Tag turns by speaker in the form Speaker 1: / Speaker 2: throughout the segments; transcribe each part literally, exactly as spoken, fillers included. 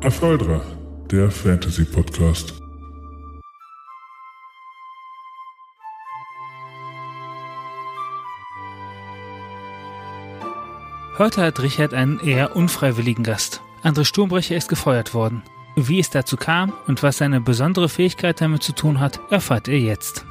Speaker 1: Afaldra, der Fantasy-Podcast.
Speaker 2: Heute hat Richard einen eher unfreiwilligen Gast. André Sturmbrecher ist gefeuert worden. Wie es dazu kam und was seine besondere Fähigkeit damit zu tun hat, erfahrt ihr jetzt.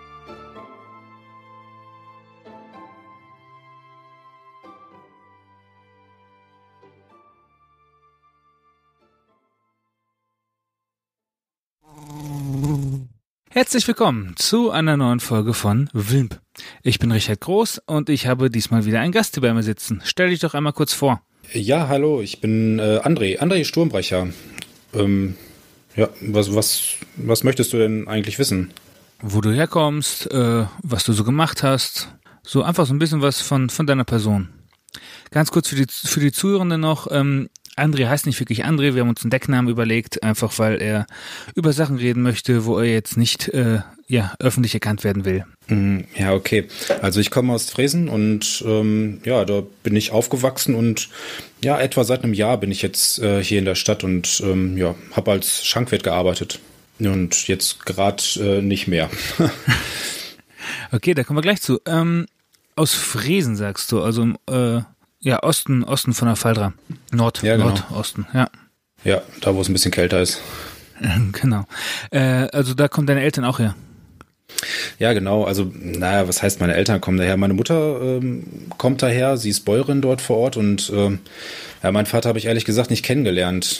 Speaker 2: Herzlich willkommen zu einer neuen Folge von Wimp. Ich bin Richard Groß und ich habe diesmal wieder einen Gast hier bei mir sitzen. Stell dich doch einmal kurz vor.
Speaker 3: Ja, hallo, ich bin äh, André, André Sturmbrecher. Ähm, ja, was, was, was möchtest du denn eigentlich wissen?
Speaker 2: Wo du herkommst, äh, was du so gemacht hast, so einfach so ein bisschen was von, von deiner Person. Ganz kurz für die, für die Zuhörenden noch, ähm, André heißt nicht wirklich André, wir haben uns einen Decknamen überlegt, einfach weil er über Sachen reden möchte, wo er jetzt nicht äh, ja, öffentlich erkannt werden will.
Speaker 3: Ja, okay. Also ich komme aus Dresden und ähm, ja, da bin ich aufgewachsen und ja, etwa seit einem Jahr bin ich jetzt äh, hier in der Stadt und ähm, ja, habe als Schankwirt gearbeitet und jetzt gerade äh, nicht mehr.
Speaker 2: Okay, da kommen wir gleich zu. Ähm, aus Fresen sagst du, also äh, ja, Osten, Osten von Afaldra. Nord,
Speaker 3: ja, genau.
Speaker 2: Nordosten, ja.
Speaker 3: Ja, da wo es ein bisschen kälter ist.
Speaker 2: Genau. Äh, also da kommen deine Eltern auch her?
Speaker 3: Ja, genau. Also, naja, was heißt, meine Eltern kommen daher? Meine Mutter ähm, kommt daher, sie ist Bäuerin dort vor Ort und ähm, ja, meinen Vater habe ich ehrlich gesagt nicht kennengelernt.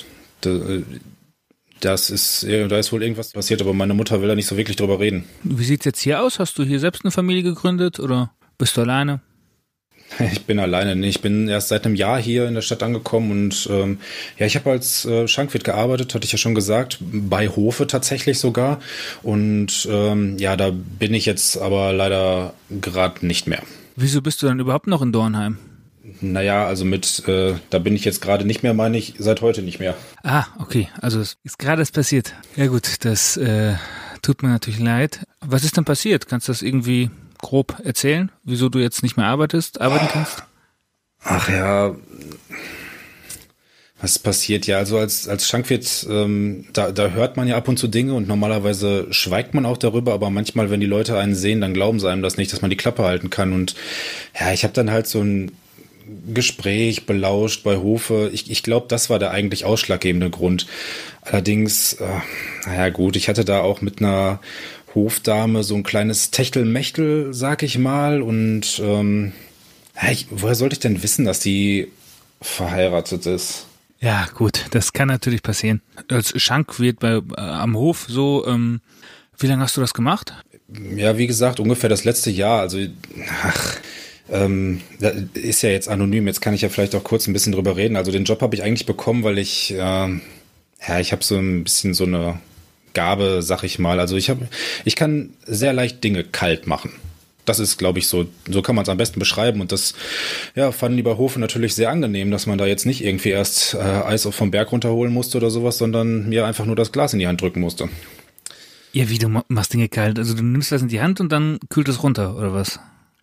Speaker 3: Das ist, da ist wohl irgendwas passiert, aber meine Mutter will da nicht so wirklich drüber reden.
Speaker 2: Wie sieht's jetzt hier aus? Hast du hier selbst eine Familie gegründet oder bist du alleine?
Speaker 3: Ich bin alleine. Ich bin erst seit einem Jahr hier in der Stadt angekommen und ähm, ja, ich habe als äh, Schankwirt gearbeitet, hatte ich ja schon gesagt, bei Hofe tatsächlich sogar. Und ähm, ja, da bin ich jetzt aber leider gerade nicht mehr.
Speaker 2: Wieso bist du dann überhaupt noch in Dornheim?
Speaker 3: Naja, also mit, äh, da bin ich jetzt gerade nicht mehr, meine ich, seit heute nicht mehr.
Speaker 2: Ah, okay, also es ist gerade das passiert. Ja gut, das äh, tut mir natürlich leid. Was ist denn passiert? Kannst du das irgendwie grob erzählen, wieso du jetzt nicht mehr arbeitest, arbeiten kannst?
Speaker 3: Ach ja, was passiert? Ja, also als als Schankwirt, ähm, da, da hört man ja ab und zu Dinge und normalerweise schweigt man auch darüber, aber manchmal, wenn die Leute einen sehen, dann glauben sie einem das nicht, dass man die Klappe halten kann. Und ja, ich habe dann halt so ein Gespräch belauscht bei Hofe. Ich, ich glaube, das war der eigentlich ausschlaggebende Grund. Allerdings, äh, naja gut, ich hatte da auch mit einer Hofdame so ein kleines Techtelmechtel, sag ich mal. Und ähm, ja, ich, woher sollte ich denn wissen, dass die verheiratet ist?
Speaker 2: Ja gut, das kann natürlich passieren. Als Schankwirt bei äh, am Hof so, ähm, wie lange hast du das gemacht?
Speaker 3: Ja, wie gesagt, ungefähr das letzte Jahr. Also, ach, ähm, das ist ja jetzt anonym. Jetzt kann ich ja vielleicht auch kurz ein bisschen drüber reden. Also den Job habe ich eigentlich bekommen, weil ich, äh, ja, ich habe so ein bisschen so eine Gabe, sag ich mal. Also ich habe, ich kann sehr leicht Dinge kalt machen. Das ist, glaube ich, so, so kann man es am besten beschreiben. Und das, ja, fanden die bei Hofe natürlich sehr angenehm, dass man da jetzt nicht irgendwie erst äh, Eis vom Berg runterholen musste oder sowas, sondern mir einfach nur das Glas in die Hand drücken musste.
Speaker 2: Ja, wie, du machst Dinge kalt? Also du nimmst das in die Hand und dann kühlt es runter, oder was?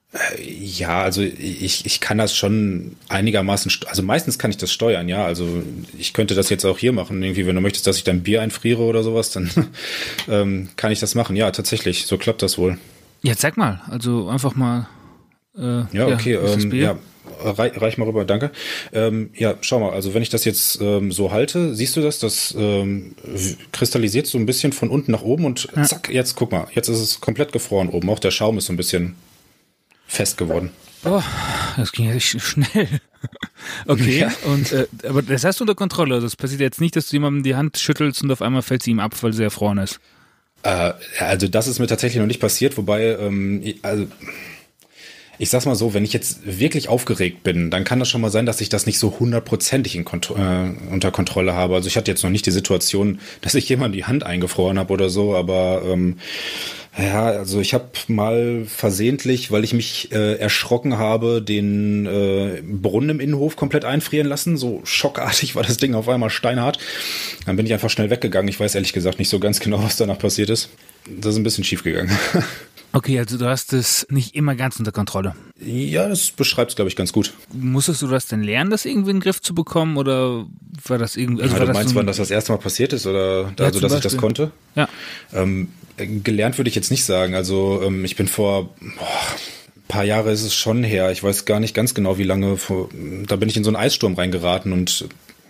Speaker 3: Ja, also ich, ich kann das schon einigermaßen, also meistens kann ich das steuern, ja, also ich könnte das jetzt auch hier machen, irgendwie, wenn du möchtest, dass ich dein Bier einfriere oder sowas, dann ähm, kann ich das machen, ja, tatsächlich, so klappt das wohl.
Speaker 2: Jetzt sag mal, also einfach mal, äh,
Speaker 3: ja, okay,
Speaker 2: ja,
Speaker 3: ähm, ja, reich, reich mal rüber, danke. Ähm, ja, schau mal, also wenn ich das jetzt ähm, so halte, siehst du das, das ähm, kristallisiert so ein bisschen von unten nach oben und ja. Zack, jetzt guck mal, jetzt ist es komplett gefroren oben, auch der Schaum ist so ein bisschen fest geworden.
Speaker 2: Oh, das ging ja richtig schnell. Okay, ja. und äh, aber das hast du unter Kontrolle. Das passiert jetzt nicht, dass du jemandem die Hand schüttelst und auf einmal fällt sie ihm ab, weil sie erfroren ist.
Speaker 3: Äh, also das ist mir tatsächlich noch nicht passiert, wobei, ähm, also ich sag's mal so, wenn ich jetzt wirklich aufgeregt bin, dann kann das schon mal sein, dass ich das nicht so hundertprozentig in Kont- äh, unter Kontrolle habe. Also ich hatte jetzt noch nicht die Situation, dass ich jemand die Hand eingefroren habe oder so, aber ähm, ja, also ich habe mal versehentlich, weil ich mich äh, erschrocken habe, den äh, Brunnen im Innenhof komplett einfrieren lassen. So schockartig war das Ding auf einmal steinhart. Dann bin ich einfach schnell weggegangen. Ich weiß ehrlich gesagt nicht so ganz genau, was danach passiert ist. Das ist ein bisschen schief gegangen.
Speaker 2: Okay, also du hast es nicht immer ganz unter Kontrolle.
Speaker 3: Ja, das beschreibt es, glaube ich, ganz gut.
Speaker 2: Musstest du das denn lernen, das irgendwie in den Griff zu bekommen oder war das irgendwie... Also
Speaker 3: ja,
Speaker 2: war
Speaker 3: du
Speaker 2: das
Speaker 3: meinst,
Speaker 2: so ein,
Speaker 3: wann das das erste Mal passiert ist oder
Speaker 2: ja,
Speaker 3: also, dass
Speaker 2: Beispiel.
Speaker 3: ich das konnte?
Speaker 2: Ja.
Speaker 3: Ähm, gelernt würde ich jetzt nicht sagen. Also ähm, ich bin vor... Boah, ein paar Jahre ist es schon her. Ich weiß gar nicht ganz genau, wie lange. Vor, da bin ich in so einen Eissturm reingeraten und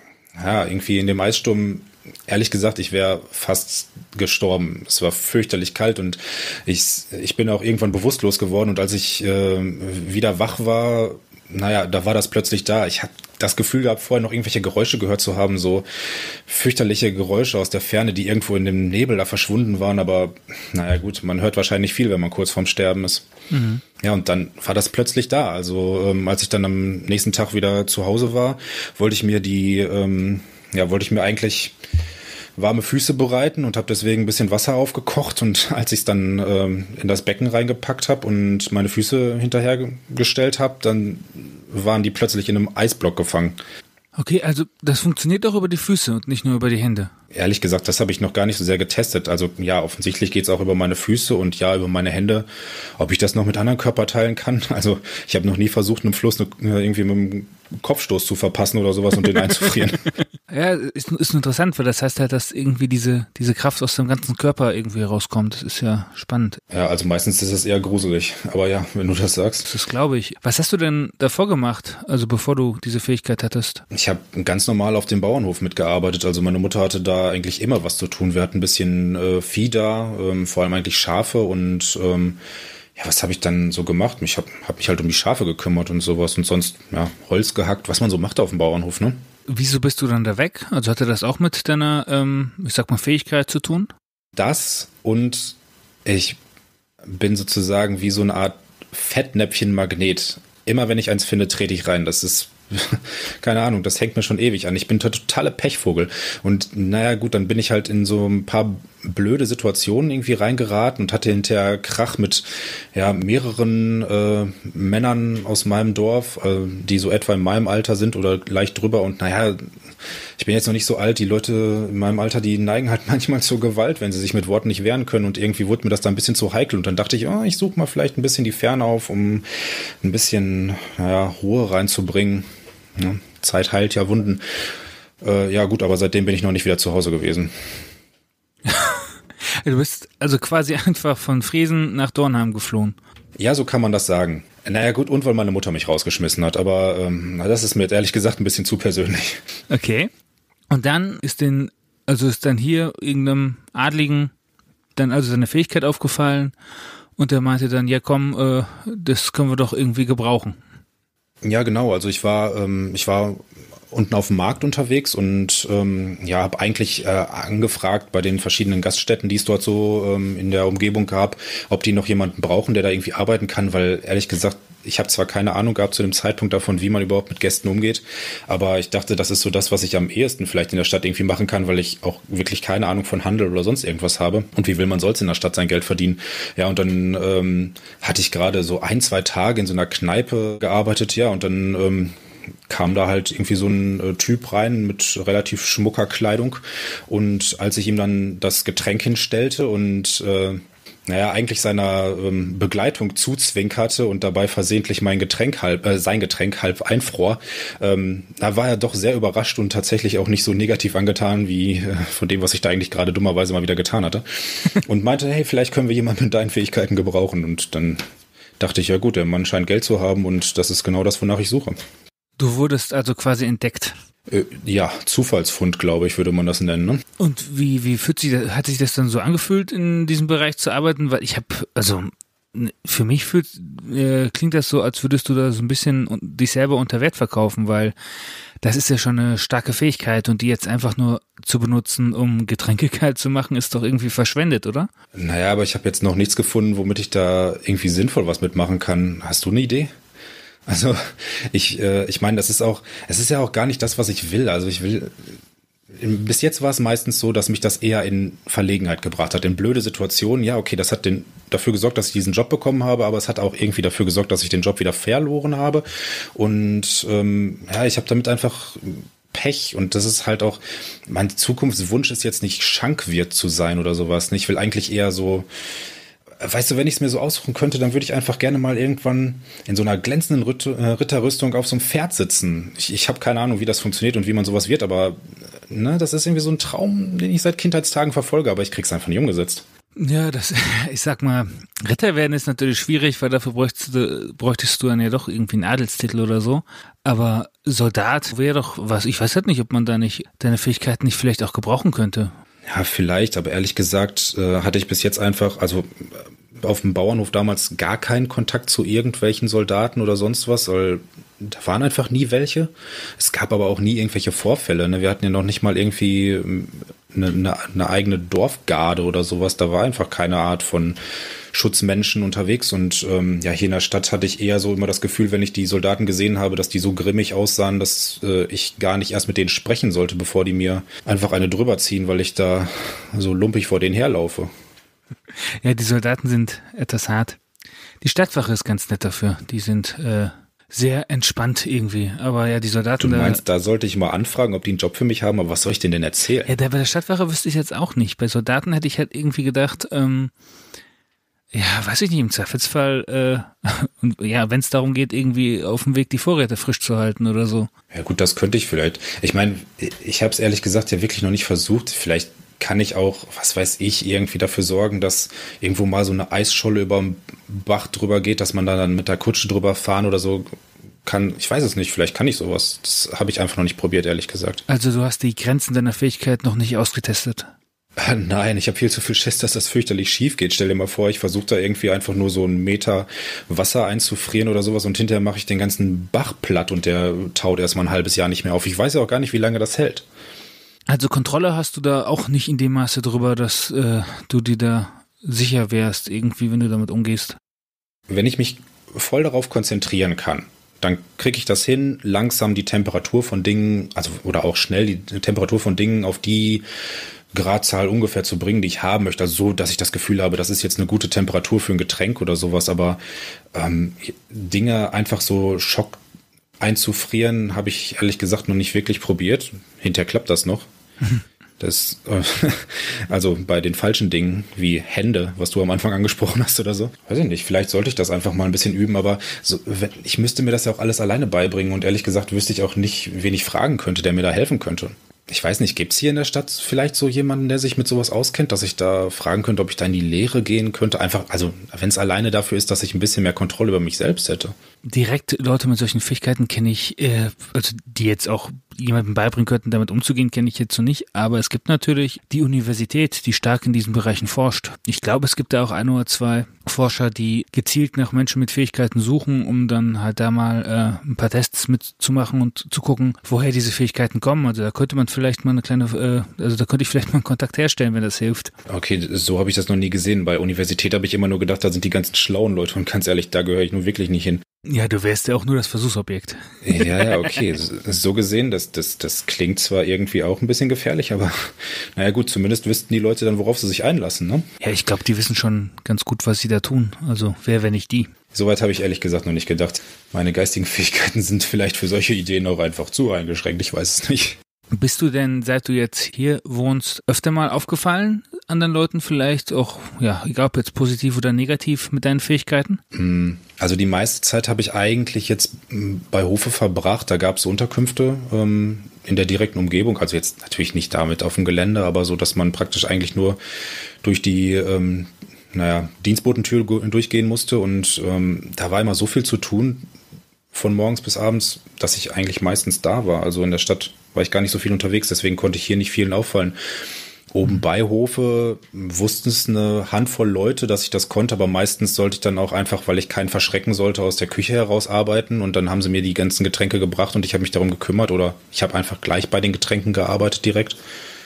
Speaker 3: ja, irgendwie in dem Eissturm, ehrlich gesagt, ich wäre fast gestorben. Es war fürchterlich kalt und ich, ich bin auch irgendwann bewusstlos geworden und als ich äh, wieder wach war, naja, da war das plötzlich da. Ich habe das Gefühl gehabt, vorher noch irgendwelche Geräusche gehört zu haben, so fürchterliche Geräusche aus der Ferne, die irgendwo in dem Nebel da verschwunden waren. Aber naja gut, man hört wahrscheinlich viel, wenn man kurz vorm Sterben ist. Mhm. Ja, und dann war das plötzlich da. Also ähm, als ich dann am nächsten Tag wieder zu Hause war, wollte ich mir die, ähm, ja, wollte ich mir eigentlich warme Füße bereiten und habe deswegen ein bisschen Wasser aufgekocht und als ich es dann ähm, in das Becken reingepackt habe und meine Füße hinterhergestellt habe, dann waren die plötzlich in einem Eisblock gefangen.
Speaker 2: Okay, also das funktioniert auch über die Füße und nicht nur über die Hände.
Speaker 3: Ehrlich gesagt, das habe ich noch gar nicht so sehr getestet. Also ja, offensichtlich geht es auch über meine Füße und ja, über meine Hände. Ob ich das noch mit anderen Körperteilen kann? Also ich habe noch nie versucht, einem Fluss eine, irgendwie mit einem Kopfstoß zu verpassen oder sowas und den einzufrieren.
Speaker 2: Ja, ist, ist interessant, weil das heißt halt, dass irgendwie diese, diese Kraft aus dem ganzen Körper irgendwie rauskommt. Das ist ja spannend.
Speaker 3: Ja, also meistens ist es eher gruselig. Aber ja, wenn du das sagst.
Speaker 2: Das glaube ich. Was hast du denn davor gemacht, also bevor du diese Fähigkeit hattest?
Speaker 3: Ich habe ganz normal auf dem Bauernhof mitgearbeitet. Also meine Mutter hatte da eigentlich immer was zu tun. Wir hatten ein bisschen äh, Vieh da, ähm, vor allem eigentlich Schafe und ähm, ja, was habe ich dann so gemacht? Ich habe hab mich halt um die Schafe gekümmert und sowas und sonst ja Holz gehackt, was man so macht auf dem Bauernhof, ne?
Speaker 2: Wieso bist du dann da weg? Also hatte das auch mit deiner, ähm, ich sag mal, Fähigkeit zu tun?
Speaker 3: Das und ich bin sozusagen wie so eine Art Fettnäpfchen-Magnet. Immer wenn ich eins finde, trete ich rein. Das ist keine Ahnung, das hängt mir schon ewig an. Ich bin der totale Pechvogel. Und naja, gut, dann bin ich halt in so ein paar blöde Situationen irgendwie reingeraten und hatte hinterher Krach mit ja mehreren äh, Männern aus meinem Dorf, äh, die so etwa in meinem Alter sind oder leicht drüber. Und naja, ich bin jetzt noch nicht so alt. Die Leute in meinem Alter, die neigen halt manchmal zur Gewalt, wenn sie sich mit Worten nicht wehren können. Und irgendwie wurde mir das da ein bisschen zu heikel. Und dann dachte ich, oh, ich suche mal vielleicht ein bisschen die Ferne auf, um ein bisschen naja, Ruhe reinzubringen. Ja, Zeit heilt ja Wunden. Äh, ja gut, aber seitdem bin ich noch nicht wieder zu Hause gewesen.
Speaker 2: Du bist also quasi einfach von Friesen nach Dornheim geflohen.
Speaker 3: Ja, so kann man das sagen. Naja gut, und weil meine Mutter mich rausgeschmissen hat, aber ähm, das ist mir jetzt ehrlich gesagt ein bisschen zu persönlich.
Speaker 2: Okay. Und dann ist den, also ist dann hier irgendeinem Adligen dann also seine Fähigkeit aufgefallen und der meinte dann, ja komm, äh, das können wir doch irgendwie gebrauchen.
Speaker 3: Ja, genau. Also ich war, ähm, ich war unten auf dem Markt unterwegs und ähm, ja, habe eigentlich äh, angefragt bei den verschiedenen Gaststätten, die es dort so ähm, in der Umgebung gab, ob die noch jemanden brauchen, der da irgendwie arbeiten kann, weil ehrlich gesagt, ich habe zwar keine Ahnung gehabt zu dem Zeitpunkt davon, wie man überhaupt mit Gästen umgeht, aber ich dachte, das ist so das, was ich am ehesten vielleicht in der Stadt irgendwie machen kann, weil ich auch wirklich keine Ahnung von Handel oder sonst irgendwas habe. Und wie will man sonst in der Stadt sein Geld verdienen? Ja, und dann ähm, hatte ich gerade so ein, zwei Tage in so einer Kneipe gearbeitet, ja, und dann ähm, kam da halt irgendwie so ein äh, Typ rein mit relativ schmucker Kleidung und als ich ihm dann das Getränk hinstellte und äh, naja, eigentlich seiner ähm, Begleitung zuzwinkerte und dabei versehentlich mein Getränk halb, äh, sein Getränk halb einfror, ähm, da war er doch sehr überrascht und tatsächlich auch nicht so negativ angetan wie äh, von dem, was ich da eigentlich gerade dummerweise mal wieder getan hatte. Und meinte, hey, vielleicht können wir jemanden mit deinen Fähigkeiten gebrauchen. Und dann dachte ich, ja gut, der Mann scheint Geld zu haben und das ist genau das, wonach ich suche.
Speaker 2: Du wurdest also quasi entdeckt.
Speaker 3: Äh, ja, Zufallsfund, glaube ich, würde man das nennen, ne?
Speaker 2: Und wie, wie fühlt sich das, hat sich das dann so angefühlt, in diesem Bereich zu arbeiten? Weil ich habe, also für mich fühlt, äh, klingt das so, als würdest du da so ein bisschen dich selber unter Wert verkaufen, weil das ist ja schon eine starke Fähigkeit und die jetzt einfach nur zu benutzen, um Getränke kalt zu machen, ist doch irgendwie verschwendet, oder?
Speaker 3: Naja, aber ich habe jetzt noch nichts gefunden, womit ich da irgendwie sinnvoll was mitmachen kann. Hast du eine Idee? Also ich, äh, ich meine, das ist auch, es ist ja auch gar nicht das, was ich will. Also ich will, bis jetzt war es meistens so, dass mich das eher in Verlegenheit gebracht hat, in blöde Situationen. Ja, okay, das hat den, dafür gesorgt, dass ich diesen Job bekommen habe, aber es hat auch irgendwie dafür gesorgt, dass ich den Job wieder verloren habe. Und ähm, ja, ich habe damit einfach Pech und das ist halt auch, mein Zukunftswunsch ist jetzt nicht Schankwirt zu sein oder sowas. Ich will eigentlich eher so weißt du, wenn ich es mir so aussuchen könnte, dann würde ich einfach gerne mal irgendwann in so einer glänzenden Ritt- äh, Ritterrüstung auf so einem Pferd sitzen. Ich, ich habe keine Ahnung, wie das funktioniert und wie man sowas wird, aber ne, das ist irgendwie so ein Traum, den ich seit Kindheitstagen verfolge, aber ich krieg's einfach nicht umgesetzt.
Speaker 2: Ja, das, ich sag mal, Ritter werden ist natürlich schwierig, weil dafür bräuchtest du, bräuchtest du dann ja doch irgendwie einen Adelstitel oder so. Aber Soldat wäre doch was, ich weiß halt nicht, ob man da nicht deine Fähigkeiten nicht vielleicht auch gebrauchen könnte.
Speaker 3: Ja, vielleicht, aber ehrlich gesagt äh, hatte ich bis jetzt einfach, also äh, auf dem Bauernhof damals gar keinen Kontakt zu irgendwelchen Soldaten oder sonst was, weil da waren einfach nie welche. Es gab aber auch nie irgendwelche Vorfälle. Ne? Wir hatten ja noch nicht mal irgendwie eine, eine, eine eigene Dorfgarde oder sowas. Da war einfach keine Art von Schutzmenschen unterwegs. Und ähm, ja, hier in der Stadt hatte ich eher so immer das Gefühl, wenn ich die Soldaten gesehen habe, dass die so grimmig aussahen, dass äh, ich gar nicht erst mit denen sprechen sollte, bevor die mir einfach eine drüber ziehen, weil ich da so lumpig vor denen herlaufe.
Speaker 2: Ja, die Soldaten sind etwas hart. Die Stadtwache ist ganz nett dafür. Die sind äh, sehr entspannt irgendwie. Aber ja, die Soldaten...
Speaker 3: Du meinst, da, da sollte ich mal anfragen, ob die einen Job für mich haben, aber was soll ich denen denn erzählen?
Speaker 2: Ja, da bei der Stadtwache wüsste ich jetzt auch nicht. Bei Soldaten hätte ich halt irgendwie gedacht, ähm, ja, weiß ich nicht, im Zweifelsfall, äh, und ja, wenn es darum geht, irgendwie auf dem Weg die Vorräte frisch zu halten oder so.
Speaker 3: Ja gut, das könnte ich vielleicht. Ich meine, ich habe es ehrlich gesagt ja wirklich noch nicht versucht. Vielleicht kann ich auch, was weiß ich, irgendwie dafür sorgen, dass irgendwo mal so eine Eisscholle über den Bach drüber geht, dass man da dann mit der Kutsche drüber fahren oder so kann. Ich weiß es nicht, vielleicht kann ich sowas. Das habe ich einfach noch nicht probiert, ehrlich gesagt.
Speaker 2: Also du hast die Grenzen deiner Fähigkeit noch nicht ausgetestet?
Speaker 3: Nein, ich habe viel zu viel Schiss, dass das fürchterlich schief geht. Stell dir mal vor, ich versuche da irgendwie einfach nur so einen Meter Wasser einzufrieren oder sowas und hinterher mache ich den ganzen Bach platt und der taut erstmal ein halbes Jahr nicht mehr auf. Ich weiß ja auch gar nicht, wie lange das hält.
Speaker 2: Also Kontrolle hast du da auch nicht in dem Maße drüber, dass äh, du dir da sicher wärst, irgendwie, wenn du damit umgehst?
Speaker 3: Wenn ich mich voll darauf konzentrieren kann, dann kriege ich das hin, langsam die Temperatur von Dingen, also oder auch schnell die Temperatur von Dingen auf die Gradzahl ungefähr zu bringen, die ich haben möchte. Also so, dass ich das Gefühl habe, das ist jetzt eine gute Temperatur für ein Getränk oder sowas. Aber ähm, Dinge einfach so Schock einzufrieren, habe ich ehrlich gesagt noch nicht wirklich probiert. Hinterher klappt das noch. Das, äh, also bei den falschen Dingen wie Hände, was du am Anfang angesprochen hast oder so. Weiß ich nicht, vielleicht sollte ich das einfach mal ein bisschen üben, aber so, wenn, ich müsste mir das ja auch alles alleine beibringen und ehrlich gesagt wüsste ich auch nicht, wen ich fragen könnte, der mir da helfen könnte. Ich weiß nicht, gibt es hier in der Stadt vielleicht so jemanden, der sich mit sowas auskennt, dass ich da fragen könnte, ob ich da in die Lehre gehen könnte? Einfach, also wenn es alleine dafür ist, dass ich ein bisschen mehr Kontrolle über mich selbst hätte.
Speaker 2: Direkt Leute mit solchen Fähigkeiten kenne ich, äh, also die jetzt auch jemandem beibringen könnten, damit umzugehen, kenne ich jetzt so nicht. Aber es gibt natürlich die Universität, die stark in diesen Bereichen forscht. Ich glaube, es gibt da auch ein oder zwei Forscher, die gezielt nach Menschen mit Fähigkeiten suchen, um dann halt da mal äh, ein paar Tests mitzumachen und zu gucken, woher diese Fähigkeiten kommen. Also da könnte man vielleicht mal eine kleine, äh, also da könnte ich vielleicht mal einen Kontakt herstellen, wenn das hilft.
Speaker 3: Okay, so habe ich das noch nie gesehen. Bei Universität habe ich immer nur gedacht, da sind die ganzen schlauen Leute und ganz ehrlich, da gehöre ich nun wirklich nicht hin.
Speaker 2: Ja, du wärst ja auch nur das Versuchsobjekt.
Speaker 3: Ja, ja, okay. So gesehen, das, das, das klingt zwar irgendwie auch ein bisschen gefährlich, aber naja gut, zumindest wüssten die Leute dann, worauf sie sich einlassen, ne?
Speaker 2: Ja, ich glaube, die wissen schon ganz gut, was sie da tun. Also wer, wenn nicht die.
Speaker 3: Soweit habe ich ehrlich gesagt noch nicht gedacht. Meine geistigen Fähigkeiten sind vielleicht für solche Ideen auch einfach zu eingeschränkt. Ich weiß es nicht.
Speaker 2: Bist du denn, seit du jetzt hier wohnst, öfter mal aufgefallen anderen Leuten vielleicht auch, ja, egal ob jetzt positiv oder negativ mit deinen Fähigkeiten?
Speaker 3: Also die meiste Zeit habe ich eigentlich jetzt bei Hofe verbracht. Da gab es Unterkünfte ähm, in der direkten Umgebung. Also jetzt natürlich nicht damit auf dem Gelände, aber so, dass man praktisch eigentlich nur durch die ähm, naja, Dienstbotentür durchgehen musste. Und ähm, da war immer so viel zu tun von morgens bis abends, dass ich eigentlich meistens da war. Also in der Stadt war ich gar nicht so viel unterwegs, deswegen konnte ich hier nicht vielen auffallen. Oben bei Hofe wussten es eine Handvoll Leute, dass ich das konnte, aber meistens sollte ich dann auch einfach, weil ich keinen verschrecken sollte, aus der Küche heraus arbeiten und dann haben sie mir die ganzen Getränke gebracht und ich habe mich darum gekümmert oder ich habe einfach gleich bei den Getränken gearbeitet direkt.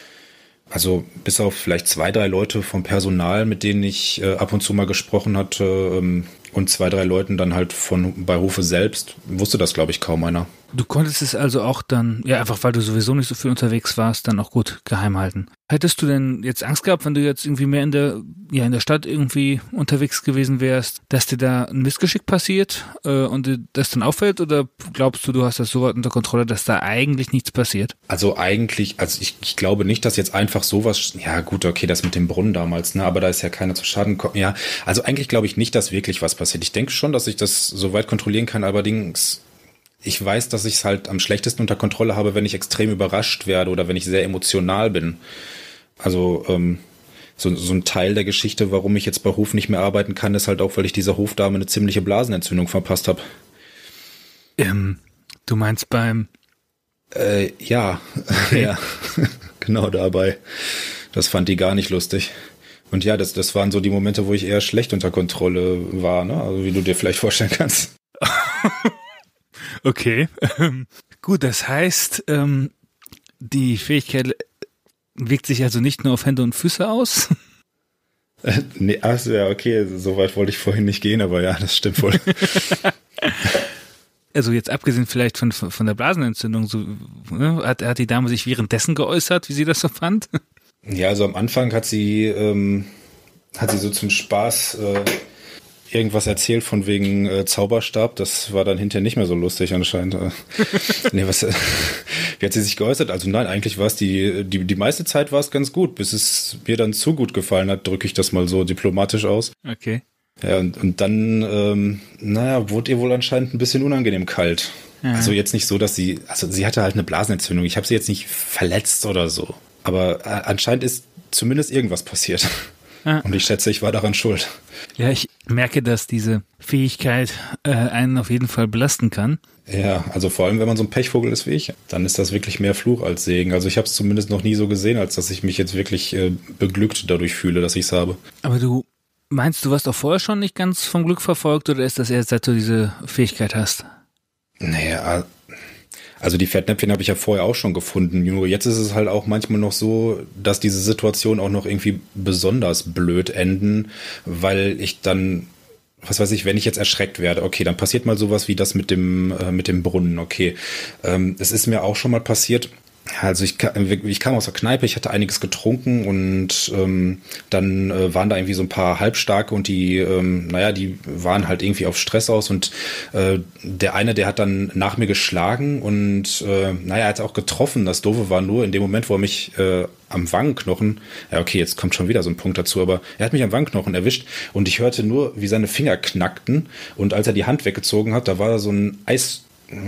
Speaker 3: Also bis auf vielleicht zwei, drei Leute vom Personal, mit denen ich äh, ab und zu mal gesprochen hatte ähm, und zwei, drei Leuten dann halt von bei Hofe selbst, wusste das, glaube ich, kaum einer.
Speaker 2: Du konntest es also auch dann, ja einfach weil du sowieso nicht so viel unterwegs warst, dann auch gut geheim halten. Hättest du denn jetzt Angst gehabt, wenn du jetzt irgendwie mehr in der, ja, in der Stadt irgendwie unterwegs gewesen wärst, dass dir da ein Missgeschick passiert äh, und dir das dann auffällt? Oder glaubst du, du hast das so weit unter Kontrolle, dass da eigentlich nichts passiert?
Speaker 3: Also eigentlich, also ich, ich glaube nicht, dass jetzt einfach sowas, ja gut, okay, das mit dem Brunnen damals, ne, aber da ist ja keiner zu Schaden gekommen. Ja, also eigentlich glaube ich nicht, dass wirklich was passiert. Ich denke schon, dass ich das so weit kontrollieren kann, allerdings ich weiß, dass ich es halt am schlechtesten unter Kontrolle habe, wenn ich extrem überrascht werde oder wenn ich sehr emotional bin. Also ähm, so, so ein Teil der Geschichte, warum ich jetzt bei Hof nicht mehr arbeiten kann, ist halt auch, weil ich dieser Hofdame eine ziemliche Blasenentzündung verpasst habe.
Speaker 2: Ähm, du meinst beim...
Speaker 3: Äh, ja, okay. Ja, genau dabei. Das fand die gar nicht lustig. Und ja, das, das waren so die Momente, wo ich eher schlecht unter Kontrolle war, ne? Also wie du dir vielleicht vorstellen kannst.
Speaker 2: Okay, ähm, gut, das heißt, ähm, die Fähigkeit wirkt sich also nicht nur auf Hände und Füße aus?
Speaker 3: Äh, nee, also ja, okay, so weit wollte ich vorhin nicht gehen, aber ja, das stimmt wohl.
Speaker 2: Also jetzt abgesehen vielleicht von, von der Blasenentzündung, so, ne, hat, hat die Dame sich währenddessen geäußert, wie sie das so fand?
Speaker 3: Ja, also am Anfang hat sie, ähm, hat sie so zum Spaß äh, irgendwas erzählt von wegen äh, Zauberstab. Das war dann hinterher nicht mehr so lustig anscheinend. nee, was, wie hat sie sich geäußert? Also nein, eigentlich war es die, die, die meiste Zeit war es ganz gut, bis es mir dann zu gut gefallen hat, drücke ich das mal so diplomatisch aus.
Speaker 2: Okay.
Speaker 3: Ja, und, und dann, ähm, naja, wurde ihr wohl anscheinend ein bisschen unangenehm kalt. Ja. Also jetzt nicht so, dass sie, also sie hatte halt eine Blasenentzündung. Ich habe sie jetzt nicht verletzt oder so. Aber äh, anscheinend ist zumindest irgendwas passiert. Ja. Und ich schätze, ich war daran schuld.
Speaker 2: Ja, ich merke, dass diese Fähigkeit äh, einen auf jeden Fall belasten kann.
Speaker 3: Ja, also vor allem, wenn man so ein Pechvogel ist wie ich, dann ist das wirklich mehr Fluch als Segen. Also ich habe es zumindest noch nie so gesehen, als dass ich mich jetzt wirklich äh, beglückt dadurch fühle, dass ich es habe.
Speaker 2: Aber du meinst, du warst auch vorher schon nicht ganz vom Glück verfolgt oder ist das erst, seit du diese Fähigkeit hast?
Speaker 3: Naja, also die Fettnäpfchen habe ich ja vorher auch schon gefunden. Nur jetzt ist es halt auch manchmal noch so, dass diese Situationen auch noch irgendwie besonders blöd enden, weil ich dann, was weiß ich, wenn ich jetzt erschreckt werde, okay, dann passiert mal sowas wie das mit dem äh, mit dem Brunnen, okay. Ähm, es ist mir auch schon mal passiert. Also ich, ich kam aus der Kneipe, ich hatte einiges getrunken und ähm, dann äh, waren da irgendwie so ein paar Halbstarke und die, ähm, naja, die waren halt irgendwie auf Stress aus und äh, der eine, der hat dann nach mir geschlagen und äh, naja, er hat auch getroffen. Das Doofe war nur in dem Moment, wo er mich äh, am Wangenknochen, ja okay, jetzt kommt schon wieder so ein Punkt dazu, aber er hat mich am Wangenknochen erwischt und ich hörte nur, wie seine Finger knackten und als er die Hand weggezogen hat, da war da so ein Eis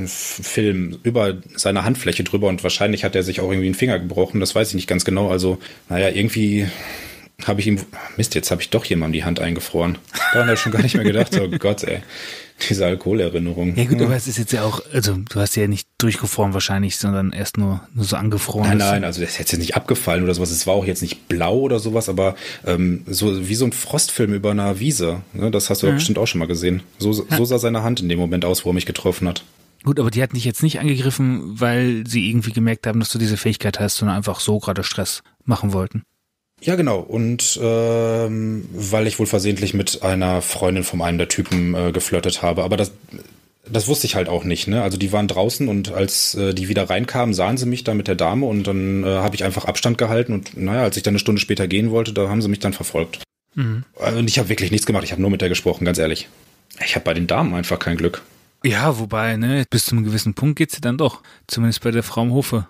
Speaker 3: Film über seine Handfläche drüber und wahrscheinlich hat er sich auch irgendwie einen Finger gebrochen, das weiß ich nicht ganz genau, also naja, irgendwie habe ich ihm, Mist, jetzt habe ich doch jemandem die Hand eingefroren. Daran habe ich schon gar nicht mehr gedacht, oh Gott, ey, diese Alkoholerinnerung.
Speaker 2: Ja gut,
Speaker 3: ja.
Speaker 2: aber es ist jetzt ja auch, also du hast ja nicht durchgefroren wahrscheinlich, sondern erst nur, nur so angefroren.
Speaker 3: Nein, nein, also das ist jetzt nicht abgefallen oder sowas, es war auch jetzt nicht blau oder sowas, aber ähm, so wie so ein Frostfilm über einer Wiese, ne? Das hast du mhm. doch bestimmt auch schon mal gesehen. So, so ja. sah seine Hand in dem Moment aus, wo er mich getroffen hat.
Speaker 2: Gut, aber die hatten dich jetzt nicht angegriffen, weil sie irgendwie gemerkt haben, dass du diese Fähigkeit hast, sondern einfach so gerade Stress machen wollten.
Speaker 3: Ja, genau. Und ähm, weil ich wohl versehentlich mit einer Freundin von einem der Typen äh, geflirtet habe. Aber das, das wusste ich halt auch nicht, ne? Also die waren draußen und als äh, die wieder reinkamen, sahen sie mich da mit der Dame und dann äh, habe ich einfach Abstand gehalten und naja, als ich dann eine Stunde später gehen wollte, da haben sie mich dann verfolgt. Mhm. Und ich habe wirklich nichts gemacht. Ich habe nur mit der gesprochen, ganz ehrlich. Ich habe bei den Damen einfach kein Glück.
Speaker 2: Ja, wobei, ne, bis zu einem gewissen Punkt geht's ja dann doch. Zumindest bei der Frau im Hofe.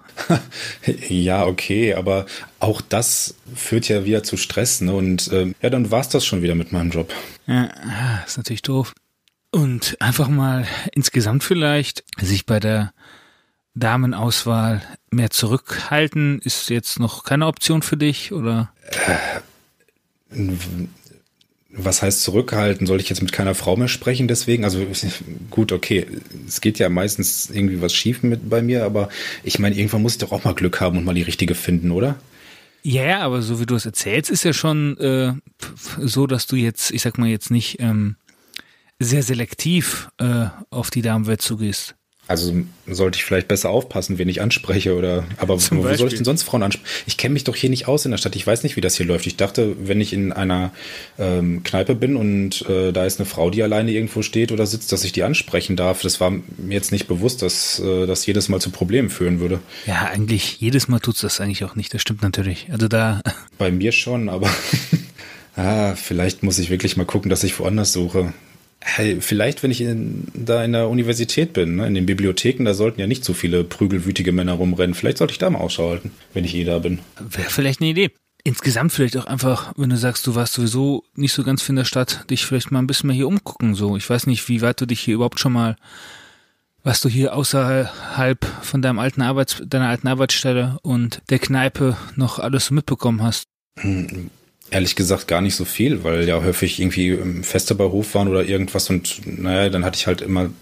Speaker 3: Ja, okay, aber auch das führt ja wieder zu Stress, ne? Und ähm, ja, dann war's das schon wieder mit meinem Job.
Speaker 2: Ja, ist natürlich doof. Und einfach mal insgesamt vielleicht sich bei der Damenauswahl mehr zurückhalten, ist jetzt noch keine Option für dich, oder?
Speaker 3: Äh, Was heißt zurückhalten? Soll ich jetzt mit keiner Frau mehr sprechen deswegen? Also gut, okay, es geht ja meistens irgendwie was schief mit bei mir, aber ich meine, irgendwann muss ich doch auch mal Glück haben und mal die richtige finden, oder?
Speaker 2: Ja, ja, aber so wie du es erzählst, ist ja schon äh, so, dass du jetzt, ich sag mal jetzt nicht ähm, sehr selektiv äh, auf die Damenwelt zugehst.
Speaker 3: Also sollte ich vielleicht besser aufpassen, wen ich anspreche oder, aber
Speaker 2: Zum
Speaker 3: wo
Speaker 2: Beispiel.
Speaker 3: soll ich denn sonst Frauen ansprechen? Ich kenne mich doch hier nicht aus in der Stadt. Ich weiß nicht, wie das hier läuft. Ich dachte, wenn ich in einer ähm, Kneipe bin und äh, da ist eine Frau, die alleine irgendwo steht oder sitzt, dass ich die ansprechen darf. Das war mir jetzt nicht bewusst, dass äh, das jedes Mal zu Problemen führen würde.
Speaker 2: Ja, eigentlich jedes Mal tut's das eigentlich auch nicht. Das stimmt natürlich. Also da.
Speaker 3: Bei mir schon, aber ah, vielleicht muss ich wirklich mal gucken, dass ich woanders suche. Hey, vielleicht, wenn ich in, da in der Universität bin, ne, in den Bibliotheken, da sollten ja nicht so viele prügelwütige Männer rumrennen. Vielleicht sollte ich da mal Ausschau halten, wenn ich eh da bin.
Speaker 2: Wäre vielleicht eine Idee. Insgesamt vielleicht auch einfach, wenn du sagst, du warst sowieso nicht so ganz viel in der Stadt, dich vielleicht mal ein bisschen mehr hier umgucken. So, ich weiß nicht, wie weit du dich hier überhaupt schon mal, was du hier außerhalb von deinem alten Arbeits, deiner alten Arbeitsstelle und der Kneipe noch alles so mitbekommen hast.
Speaker 3: Hm. Ehrlich gesagt gar nicht so viel, weil ja häufig irgendwie Feste bei Hof waren oder irgendwas und naja, dann hatte ich halt immer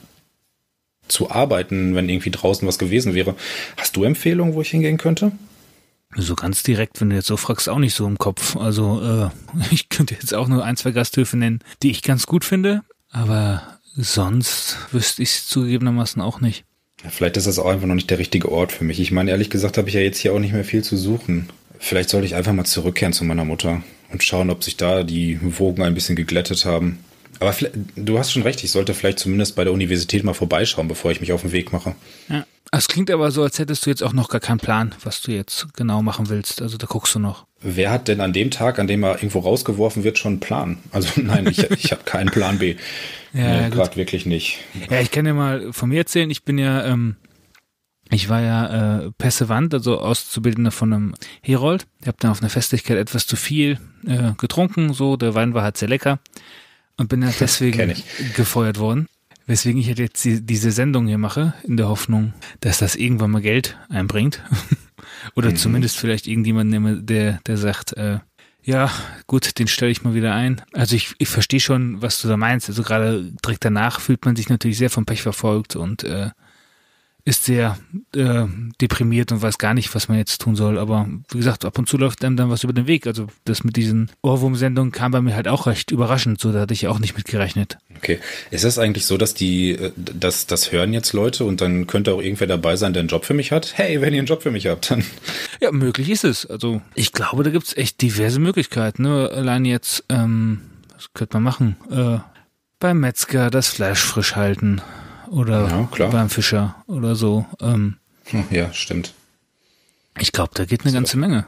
Speaker 3: zu arbeiten, wenn irgendwie draußen was gewesen wäre. Hast du Empfehlungen, wo ich hingehen könnte?
Speaker 2: So ganz direkt, wenn du jetzt so fragst, auch nicht so im Kopf. Also äh, ich könnte jetzt auch nur ein, zwei Gasthöfe nennen, die ich ganz gut finde, aber sonst wüsste ich es zugegebenermaßen auch nicht.
Speaker 3: Ja, vielleicht ist das auch einfach noch nicht der richtige Ort für mich. Ich meine, ehrlich gesagt habe ich ja jetzt hier auch nicht mehr viel zu suchen. Vielleicht sollte ich einfach mal zurückkehren zu meiner Mutter und schauen, ob sich da die Wogen ein bisschen geglättet haben. Aber du hast schon recht, ich sollte vielleicht zumindest bei der Universität mal vorbeischauen, bevor ich mich auf den Weg mache.
Speaker 2: Ja, es klingt aber so, als hättest du jetzt auch noch gar keinen Plan, was du jetzt genau machen willst. Also da guckst du noch.
Speaker 3: Wer hat denn an dem Tag, an dem er irgendwo rausgeworfen wird, schon einen Plan? Also nein, ich, ich habe keinen Plan B.
Speaker 2: Ja,
Speaker 3: nee, gerade wirklich nicht.
Speaker 2: Ja, ich kann dir mal von mir erzählen, ich bin ja, ähm, ich war ja äh, Pässewand, also Auszubildender von einem Herold. Ich habe dann auf einer Festlichkeit etwas zu viel äh, getrunken, so, der Wein war halt sehr lecker und bin dann deswegen gefeuert worden. Weswegen ich halt jetzt die, diese Sendung hier mache, in der Hoffnung, dass das irgendwann mal Geld einbringt. Oder mhm. zumindest vielleicht irgendjemand, der, der sagt, äh, ja, gut, den stelle ich mal wieder ein. Also ich, ich verstehe schon, was du da meinst. Also gerade direkt danach fühlt man sich natürlich sehr vom Pech verfolgt und äh, ist sehr äh, deprimiert und weiß gar nicht, was man jetzt tun soll. Aber wie gesagt, ab und zu läuft einem dann was über den Weg. Also das mit diesen Ohrwurm-Sendungen kam bei mir halt auch recht überraschend. So, da hatte ich auch nicht mit gerechnet.
Speaker 3: Okay. Ist es eigentlich so, dass die, dass das hören jetzt Leute und dann könnte auch irgendwer dabei sein, der einen Job für mich hat? Hey, wenn ihr einen Job für mich habt, dann...
Speaker 2: Ja, möglich ist es. Also ich glaube, da gibt's echt diverse Möglichkeiten. Ne? Allein jetzt, ähm, was könnte man machen? Äh, beim Metzger das Fleisch frisch halten. Oder ja, klar. Beim Fischer oder so. Ähm,
Speaker 3: ja, stimmt.
Speaker 2: Ich glaube, da geht eine so. ganze Menge.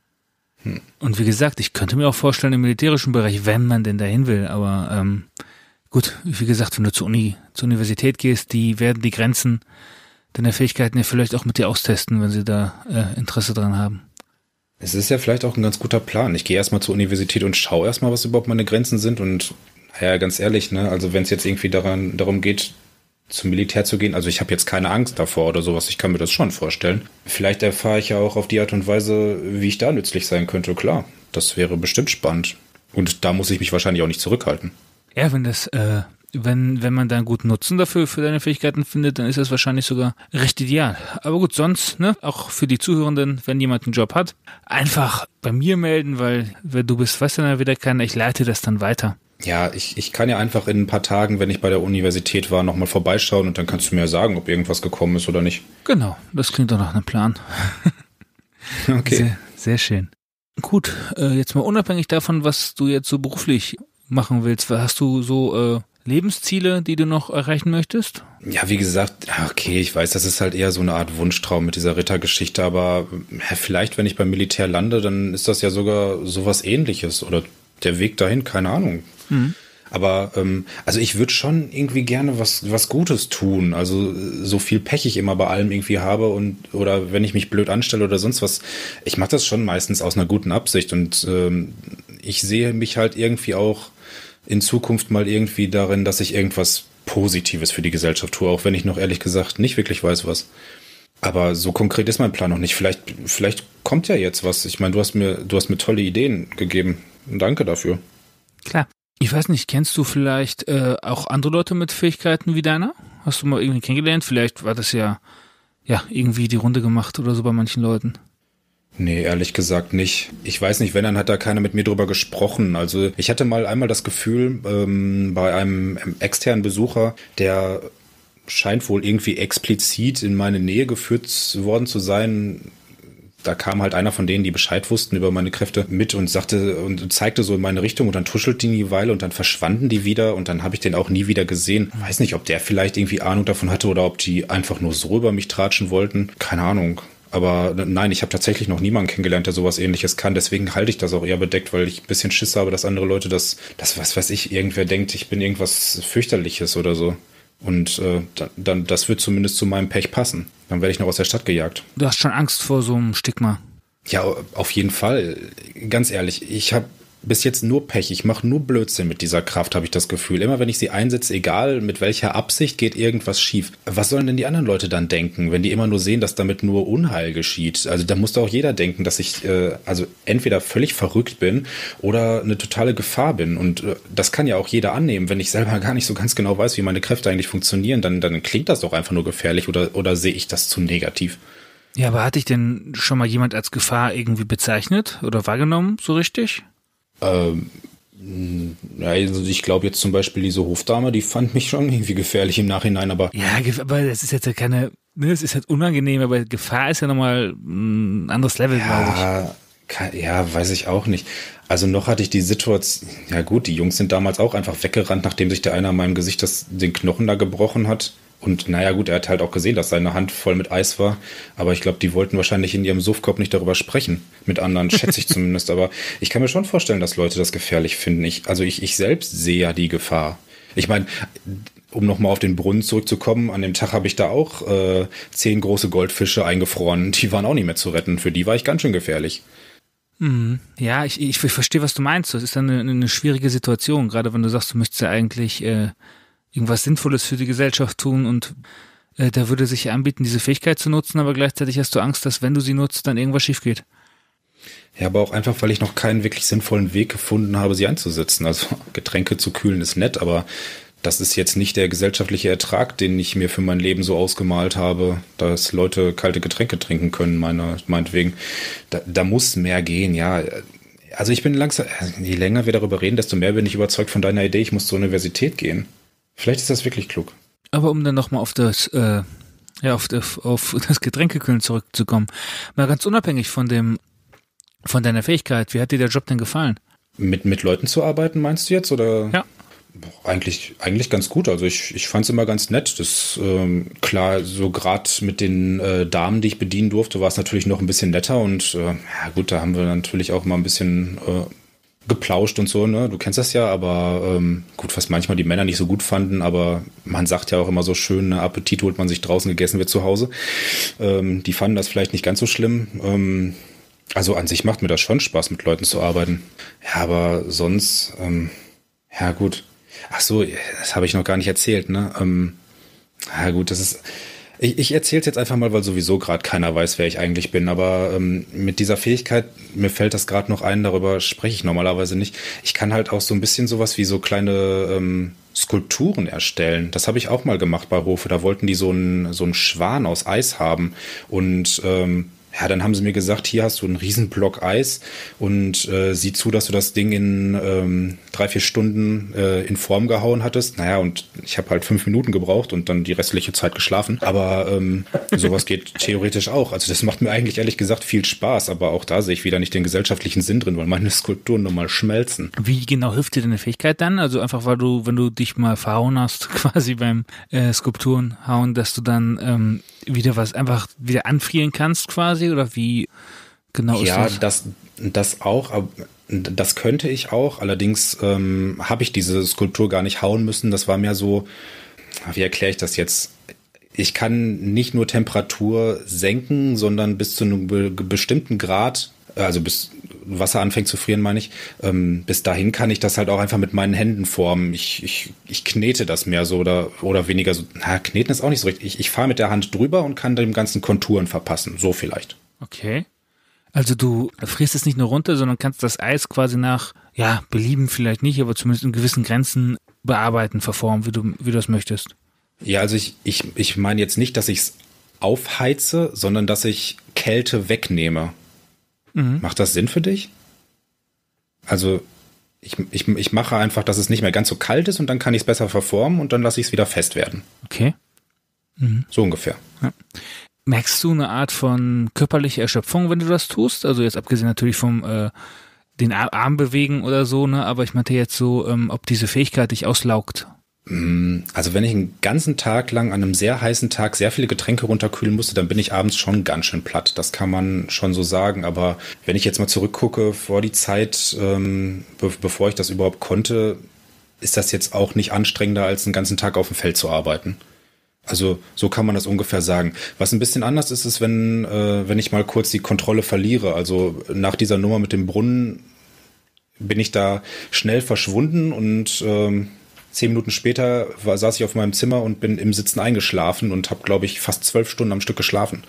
Speaker 2: Hm. Und wie gesagt, ich könnte mir auch vorstellen, im militärischen Bereich, wenn man denn dahin will. Aber ähm, gut, wie gesagt, wenn du zur Uni, zur Universität gehst, die werden die Grenzen deiner Fähigkeiten ja vielleicht auch mit dir austesten, wenn sie da äh, Interesse dran haben.
Speaker 3: Es ist ja vielleicht auch ein ganz guter Plan. Ich gehe erstmal zur Universität und schaue erstmal, was überhaupt meine Grenzen sind. Und naja, ganz ehrlich, ne, also wenn es jetzt irgendwie daran, darum geht, zum Militär zu gehen. Also ich habe jetzt keine Angst davor oder sowas. Ich kann mir das schon vorstellen. Vielleicht erfahre ich ja auch auf die Art und Weise, wie ich da nützlich sein könnte. Klar, das wäre bestimmt spannend. Und da muss ich mich wahrscheinlich auch nicht zurückhalten.
Speaker 2: Ja, wenn das, äh, wenn, wenn man da einen guten Nutzen dafür für deine Fähigkeiten findet, dann ist das wahrscheinlich sogar recht ideal. Aber gut, sonst, ne, auch für die Zuhörenden, wenn jemand einen Job hat, einfach bei mir melden, weil, wenn du bist, weißt du dann wieder keiner, ich leite das dann weiter.
Speaker 3: Ja, ich, ich kann ja einfach in ein paar Tagen, wenn ich bei der Universität war, nochmal vorbeischauen und dann kannst du mir ja sagen, ob irgendwas gekommen ist oder nicht.
Speaker 2: Genau, das klingt doch nach einem Plan.
Speaker 3: Okay.
Speaker 2: Sehr, sehr schön. Gut, äh, jetzt mal unabhängig davon, was du jetzt so beruflich machen willst, hast du so äh, Lebensziele, die du noch erreichen möchtest?
Speaker 3: Ja, wie gesagt, okay, ich weiß, das ist halt eher so eine Art Wunschtraum mit dieser Rittergeschichte, aber ja, vielleicht, wenn ich beim Militär lande, dann ist das ja sogar sowas Ähnliches oder der Weg dahin, keine Ahnung. Mhm. Aber ähm, also ich würde schon irgendwie gerne was was Gutes tun. Also so viel Pech ich immer bei allem irgendwie habe und oder wenn ich mich blöd anstelle oder sonst was. Ich mache das schon meistens aus einer guten Absicht und ähm, ich sehe mich halt irgendwie auch in Zukunft mal irgendwie darin, dass ich irgendwas Positives für die Gesellschaft tue, auch wenn ich noch ehrlich gesagt nicht wirklich weiß, was. Aber so konkret ist mein Plan noch nicht. Vielleicht vielleicht kommt ja jetzt was. Ich meine, du hast mir du hast mir tolle Ideen gegeben. Danke dafür.
Speaker 2: Klar. Ich weiß nicht, kennst du vielleicht äh, auch andere Leute mit Fähigkeiten wie deiner? Hast du mal irgendwie kennengelernt? Vielleicht war das ja, ja irgendwie die Runde gemacht oder so bei manchen Leuten.
Speaker 3: Nee, ehrlich gesagt nicht. Ich weiß nicht, wenn, dann hat da keiner mit mir drüber gesprochen. Also ich hatte mal einmal das Gefühl, ähm, bei einem externen Besucher, der scheint wohl irgendwie explizit in meine Nähe geführt worden zu sein. Da kam halt einer von denen, die Bescheid wussten über meine Kräfte, mit und sagte und zeigte so in meine Richtung und dann tuschelte die eine Weile und dann verschwanden die wieder und dann habe ich den auch nie wieder gesehen. Weiß nicht, ob der vielleicht irgendwie Ahnung davon hatte oder ob die einfach nur so über mich tratschen wollten. Keine Ahnung. Aber nein, ich habe tatsächlich noch niemanden kennengelernt, der sowas Ähnliches kann. Deswegen halte ich das auch eher bedeckt, weil ich ein bisschen Schiss habe, dass andere Leute das, das was weiß ich, irgendwer denkt, ich bin irgendwas fürchterliches oder so. Und äh, dann, dann, das wird zumindest zu meinem Pech passen. Dann werde ich noch aus der Stadt gejagt.
Speaker 2: Du hast schon Angst vor so einem Stigma?
Speaker 3: Ja, auf jeden Fall. Ganz ehrlich, ich habe bis jetzt nur Pech. Ich mache nur Blödsinn mit dieser Kraft, habe ich das Gefühl. Immer wenn ich sie einsetze, egal mit welcher Absicht, geht irgendwas schief. Was sollen denn die anderen Leute dann denken, wenn die immer nur sehen, dass damit nur Unheil geschieht? Also da muss doch auch jeder denken, dass ich äh, also entweder völlig verrückt bin oder eine totale Gefahr bin. Und äh, das kann ja auch jeder annehmen. Wenn ich selber gar nicht so ganz genau weiß, wie meine Kräfte eigentlich funktionieren, dann, dann klingt das doch einfach nur gefährlich oder, oder sehe ich das zu negativ?
Speaker 2: Ja, aber hat dich denn schon mal jemand als Gefahr irgendwie bezeichnet oder wahrgenommen, so richtig?
Speaker 3: Ähm, ja, also ich glaube jetzt zum Beispiel diese Hofdame, die fand mich schon irgendwie gefährlich im Nachhinein, aber...
Speaker 2: Ja, aber das ist jetzt ja keine, ne, es ist halt unangenehm, aber Gefahr ist ja nochmal ein anderes Level, glaube ich.
Speaker 3: Ja, kann, ja, weiß ich auch nicht. Also noch hatte ich die Situation, ja gut, die Jungs sind damals auch einfach weggerannt, nachdem sich der eine an meinem Gesicht das, den Knochen da gebrochen hat. Und naja gut, er hat halt auch gesehen, dass seine Hand voll mit Eis war. Aber ich glaube, die wollten wahrscheinlich in ihrem Suffkorb nicht darüber sprechen. Mit anderen, schätze ich zumindest. Aber ich kann mir schon vorstellen, dass Leute das gefährlich finden. Ich, also ich, ich selbst sehe ja die Gefahr. Ich meine, um nochmal auf den Brunnen zurückzukommen, an dem Tag habe ich da auch äh, zehn große Goldfische eingefroren. Die waren auch nicht mehr zu retten. Für die war ich ganz schön gefährlich.
Speaker 2: Mhm. Ja, ich, ich, ich verstehe, was du meinst. Das ist dann eine, eine schwierige Situation. Gerade wenn du sagst, du möchtest ja eigentlich... Äh irgendwas Sinnvolles für die Gesellschaft tun und äh, da würde sich anbieten, diese Fähigkeit zu nutzen, aber gleichzeitig hast du Angst, dass wenn du sie nutzt, dann irgendwas schief geht.
Speaker 3: Ja, aber auch einfach, weil ich noch keinen wirklich sinnvollen Weg gefunden habe, sie einzusetzen. Also Getränke zu kühlen ist nett, aber das ist jetzt nicht der gesellschaftliche Ertrag, den ich mir für mein Leben so ausgemalt habe, dass Leute kalte Getränke trinken können, meine, meinetwegen. Da, da muss mehr gehen, ja. Also ich bin langsam, je länger wir darüber reden, desto mehr bin ich überzeugt von deiner Idee, ich muss zur Universität gehen. Vielleicht ist das wirklich klug.
Speaker 2: Aber um dann nochmal auf das, äh, ja, auf, auf, auf das Getränkekühlen zurückzukommen, mal ganz unabhängig von dem, von deiner Fähigkeit, wie hat dir der Job denn gefallen?
Speaker 3: Mit, mit Leuten zu arbeiten, meinst du jetzt, oder?
Speaker 2: Ja.
Speaker 3: Eigentlich, eigentlich ganz gut. Also ich, ich fand es immer ganz nett. Das, ähm, klar, so gerade mit den äh, Damen, die ich bedienen durfte, war es natürlich noch ein bisschen netter und äh, ja gut, da haben wir natürlich auch mal ein bisschen äh, geplauscht und so, ne? Du kennst das ja, aber ähm, gut, was manchmal die Männer nicht so gut fanden, aber man sagt ja auch immer so schön, ne, Appetit holt man sich draußen, gegessen wird zu Hause. Ähm, die fanden das vielleicht nicht ganz so schlimm. Ähm, also an sich macht mir das schon Spaß, mit Leuten zu arbeiten. Ja, aber sonst, ähm, ja gut. Ach so, das habe ich noch gar nicht erzählt, ne? Ähm, ja gut, das ist... Ich, ich erzähle es jetzt einfach mal, weil sowieso gerade keiner weiß, wer ich eigentlich bin. Aber ähm, mit dieser Fähigkeit, mir fällt das gerade noch ein, darüber spreche ich normalerweise nicht. Ich kann halt auch so ein bisschen sowas wie so kleine ähm, Skulpturen erstellen. Das habe ich auch mal gemacht bei Hofe. Da wollten die so einen so einen Schwan aus Eis haben. Und ähm, ja, dann haben sie mir gesagt, hier hast du einen riesen Block Eis und äh, sieh zu, dass du das Ding in ähm, drei, vier Stunden äh, in Form gehauen hattest. Naja, und ich habe halt fünf Minuten gebraucht und dann die restliche Zeit geschlafen. Aber ähm, sowas geht theoretisch auch. Also das macht mir eigentlich ehrlich gesagt viel Spaß, aber auch da sehe ich wieder nicht den gesellschaftlichen Sinn drin, weil meine Skulpturen nun mal schmelzen.
Speaker 2: Wie genau hilft dir deine Fähigkeit dann? Also einfach, weil du, wenn du dich mal verhauen hast, quasi beim äh, Skulpturen hauen, dass du dann ähm, wieder was einfach wieder anfrieren kannst quasi, oder wie genau ist
Speaker 3: ja,
Speaker 2: das?
Speaker 3: Ja, das, das auch, das könnte ich auch, allerdings ähm, habe ich diese Skulptur gar nicht hauen müssen, das war mehr so, wie erkläre ich das jetzt? Ich kann nicht nur Temperatur senken, sondern bis zu einem be- bestimmten Grad, also bis Wasser anfängt zu frieren, meine ich, ähm, bis dahin kann ich das halt auch einfach mit meinen Händen formen. Ich, ich, ich knete das mehr so oder, oder weniger so. Na, kneten ist auch nicht so richtig. Ich, ich fahre mit der Hand drüber und kann dem ganzen Konturen verpassen. So vielleicht.
Speaker 2: Okay. Also du frierst es nicht nur runter, sondern kannst das Eis quasi nach, ja, Belieben vielleicht nicht, aber zumindest in gewissen Grenzen bearbeiten, verformen, wie du, wie du das möchtest.
Speaker 3: Ja, also ich, ich, ich meine jetzt nicht, dass ich es aufheize, sondern dass ich Kälte wegnehme. Mhm. Macht das Sinn für dich? Also ich, ich, ich mache einfach, dass es nicht mehr ganz so kalt ist und dann kann ich es besser verformen und dann lasse ich es wieder fest werden.
Speaker 2: Okay.
Speaker 3: Mhm. So ungefähr.
Speaker 2: Ja. Merkst du eine Art von körperlicher Erschöpfung, wenn du das tust? Also jetzt abgesehen natürlich vom äh, den Arm bewegen oder so, ne? Aber ich meinte jetzt so, ähm, ob diese Fähigkeit dich auslaugt.
Speaker 3: Also wenn ich einen ganzen Tag lang an einem sehr heißen Tag sehr viele Getränke runterkühlen musste, dann bin ich abends schon ganz schön platt. Das kann man schon so sagen. Aber wenn ich jetzt mal zurückgucke vor die Zeit, ähm, be- bevor ich das überhaupt konnte, ist das jetzt auch nicht anstrengender, als einen ganzen Tag auf dem Feld zu arbeiten. Also so kann man das ungefähr sagen. Was ein bisschen anders ist, ist, wenn, äh, wenn ich mal kurz die Kontrolle verliere. Also nach dieser Nummer mit dem Brunnen bin ich da schnell verschwunden und ähm, Zehn Minuten später war, saß ich auf meinem Zimmer und bin im Sitzen eingeschlafen und habe, glaube ich, fast zwölf Stunden am Stück geschlafen.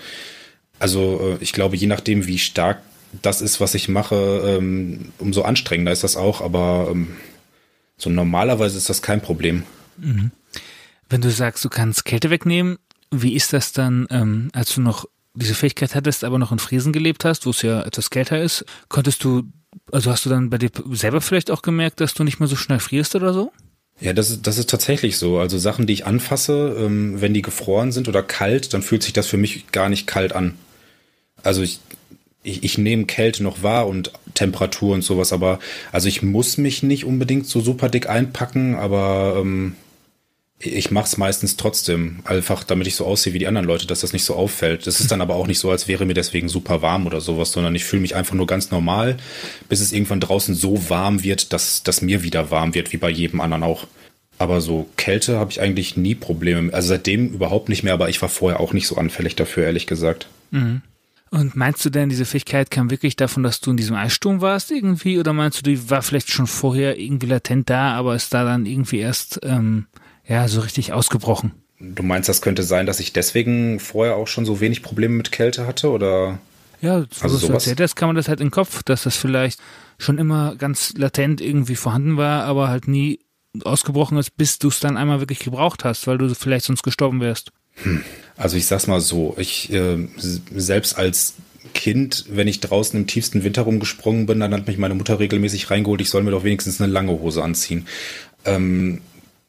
Speaker 3: Also ich glaube, je nachdem, wie stark das ist, was ich mache, ähm, umso anstrengender ist das auch. Aber ähm, so normalerweise ist das kein Problem.
Speaker 2: Mhm. Wenn du sagst, du kannst Kälte wegnehmen, wie ist das dann, ähm, als du noch diese Fähigkeit hattest, aber noch in Friesen gelebt hast, wo es ja etwas kälter ist? Konntest du, also hast du dann bei dir selber vielleicht auch gemerkt, dass du nicht mehr so schnell frierst oder so?
Speaker 3: Ja, das ist, das ist tatsächlich so. Also Sachen, die ich anfasse, ähm, wenn die gefroren sind oder kalt, dann fühlt sich das für mich gar nicht kalt an. Also ich, ich, ich nehme Kälte noch wahr und Temperatur und sowas, aber also ich muss mich nicht unbedingt so super dick einpacken, aber ähm, ich mache es meistens trotzdem, einfach damit ich so aussehe wie die anderen Leute, dass das nicht so auffällt. Das ist dann aber auch nicht so, als wäre mir deswegen super warm oder sowas, sondern ich fühle mich einfach nur ganz normal, bis es irgendwann draußen so warm wird, dass, dass mir wieder warm wird, wie bei jedem anderen auch. Aber so Kälte habe ich eigentlich nie Probleme. Also seitdem überhaupt nicht mehr, aber ich war vorher auch nicht so anfällig dafür, ehrlich gesagt.
Speaker 2: Mhm. Und meinst du denn, diese Fähigkeit kam wirklich davon, dass du in diesem Eissturm warst irgendwie? Oder meinst du, die war vielleicht schon vorher irgendwie latent da, aber ist da dann irgendwie erst ähm, ja so richtig ausgebrochen?
Speaker 3: Du meinst, das könnte sein, dass ich deswegen vorher auch schon so wenig Probleme mit Kälte hatte? Oder?
Speaker 2: Ja, so
Speaker 3: also
Speaker 2: was du erzählt hast, kann man das halt in den Kopf, dass das vielleicht schon immer ganz latent irgendwie vorhanden war, aber halt nie ausgebrochen ist, bis du es dann einmal wirklich gebraucht hast, weil du vielleicht sonst gestorben wärst.
Speaker 3: Hm. Also ich sag's mal so, ich äh, selbst als Kind, wenn ich draußen im tiefsten Winter rumgesprungen bin, dann hat mich meine Mutter regelmäßig reingeholt, ich soll mir doch wenigstens eine lange Hose anziehen. Ähm,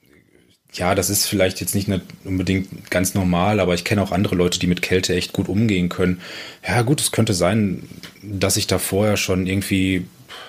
Speaker 3: ja, das ist vielleicht jetzt nicht unbedingt ganz normal, aber ich kenne auch andere Leute, die mit Kälte echt gut umgehen können. Ja gut, es könnte sein, dass ich da vorher schon irgendwie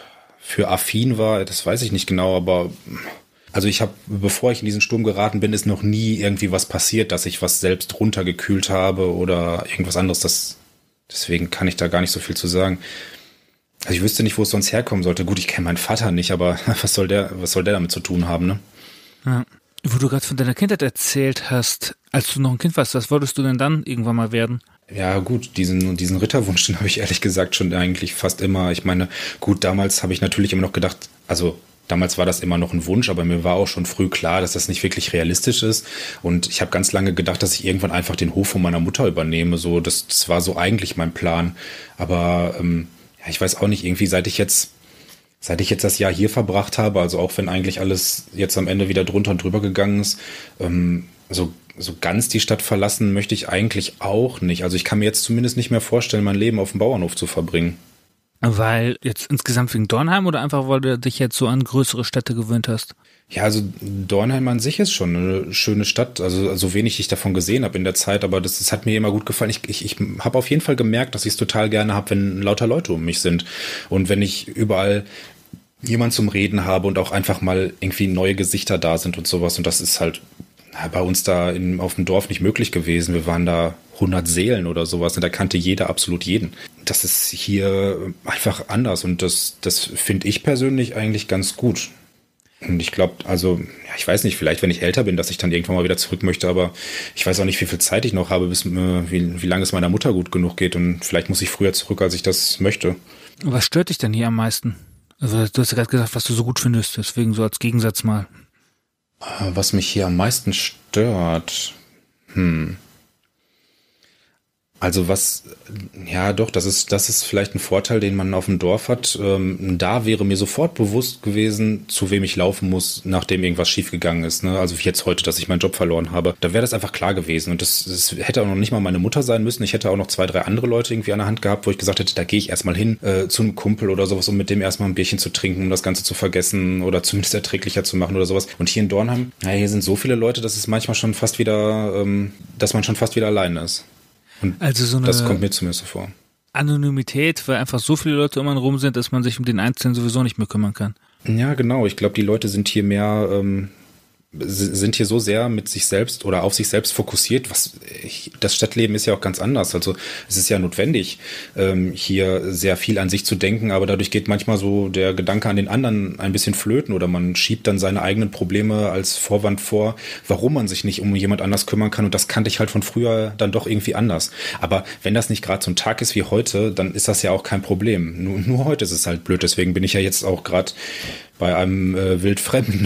Speaker 3: für affin war, das weiß ich nicht genau, aber also ich habe, bevor ich in diesen Sturm geraten bin, ist noch nie irgendwie was passiert, dass ich was selbst runtergekühlt habe oder irgendwas anderes. Das, deswegen kann ich da gar nicht so viel zu sagen. Also ich wüsste nicht, wo es sonst herkommen sollte. Gut, ich kenne meinen Vater nicht, aber was soll der, was soll der damit zu tun haben, ne?
Speaker 2: Ja. Wo du gerade von deiner Kindheit erzählt hast, als du noch ein Kind warst, was wolltest du denn dann irgendwann mal werden?
Speaker 3: Ja gut, diesen, diesen Ritterwunsch, den habe ich ehrlich gesagt schon eigentlich fast immer. Ich meine, gut, damals habe ich natürlich immer noch gedacht, also damals war das immer noch ein Wunsch, aber mir war auch schon früh klar, dass das nicht wirklich realistisch ist. Und ich habe ganz lange gedacht, dass ich irgendwann einfach den Hof von meiner Mutter übernehme. So, das, das war so eigentlich mein Plan. Aber ähm, ja, ich weiß auch nicht, irgendwie seit ich jetzt, seit ich jetzt das Jahr hier verbracht habe, also auch wenn eigentlich alles jetzt am Ende wieder drunter und drüber gegangen ist, ähm, so, so ganz die Stadt verlassen möchte ich eigentlich auch nicht. Also ich kann mir jetzt zumindest nicht mehr vorstellen, mein Leben auf dem Bauernhof zu verbringen.
Speaker 2: Weil jetzt insgesamt wegen Dornheim oder einfach, weil du dich jetzt so an größere Städte gewöhnt hast?
Speaker 3: Ja, also Dornheim an sich ist schon eine schöne Stadt, also so wenig ich davon gesehen habe in der Zeit, aber das, das hat mir immer gut gefallen. Ich, ich, ich habe auf jeden Fall gemerkt, dass ich es total gerne habe, wenn lauter Leute um mich sind und wenn ich überall jemand zum Reden habe und auch einfach mal irgendwie neue Gesichter da sind und sowas, und das ist halt bei uns da in, auf dem Dorf nicht möglich gewesen. Wir waren da hundert Seelen oder sowas und da kannte jeder absolut jeden. Das ist hier einfach anders und das, das finde ich persönlich eigentlich ganz gut. Und ich glaube, also, ja, ich weiß nicht, vielleicht, wenn ich älter bin, dass ich dann irgendwann mal wieder zurück möchte, aber ich weiß auch nicht, wie viel Zeit ich noch habe, bis, äh, wie, wie lange es meiner Mutter gut genug geht und vielleicht muss ich früher zurück, als ich das möchte.
Speaker 2: Was stört dich denn hier am meisten? Also, du hast ja gerade gesagt, was du so gut findest, deswegen so als Gegensatz mal.
Speaker 3: Was mich hier am meisten stört? Hm. Also was, ja doch, das ist, das ist vielleicht ein Vorteil, den man auf dem Dorf hat. Ähm, da wäre mir sofort bewusst gewesen, zu wem ich laufen muss, nachdem irgendwas schiefgegangen ist. Ne? Also wie jetzt heute, dass ich meinen Job verloren habe. Da wäre das einfach klar gewesen. Und das, das hätte auch noch nicht mal meine Mutter sein müssen. Ich hätte auch noch zwei, drei andere Leute irgendwie an der Hand gehabt, wo ich gesagt hätte, da gehe ich erstmal hin äh, zu einem Kumpel oder sowas, um mit dem erstmal ein Bierchen zu trinken, um das Ganze zu vergessen oder zumindest erträglicher zu machen oder sowas. Und hier in Dornheim, ja, hier sind so viele Leute, dass es manchmal schon fast wieder, ähm, dass man schon fast wieder alleine ist. Und
Speaker 2: also so eine
Speaker 3: das kommt mir zumindest so vor.
Speaker 2: Anonymität, weil einfach so viele Leute um einen rum sind, dass man sich um den Einzelnen sowieso nicht mehr kümmern kann.
Speaker 3: Ja, genau. Ich glaube, die Leute sind hier mehr, ähm, sind hier so sehr mit sich selbst oder auf sich selbst fokussiert. Was das Stadtleben ist ja auch ganz anders. Also es ist ja notwendig, ähm, hier sehr viel an sich zu denken, aber dadurch geht manchmal so der Gedanke an den anderen ein bisschen flöten oder man schiebt dann seine eigenen Probleme als Vorwand vor, warum man sich nicht um jemand anders kümmern kann. Und das kannte ich halt von früher dann doch irgendwie anders. Aber wenn das nicht gerade so ein Tag ist wie heute, dann ist das ja auch kein Problem. Nur, nur heute ist es halt blöd. Deswegen bin ich ja jetzt auch gerade bei einem äh, Wildfremden.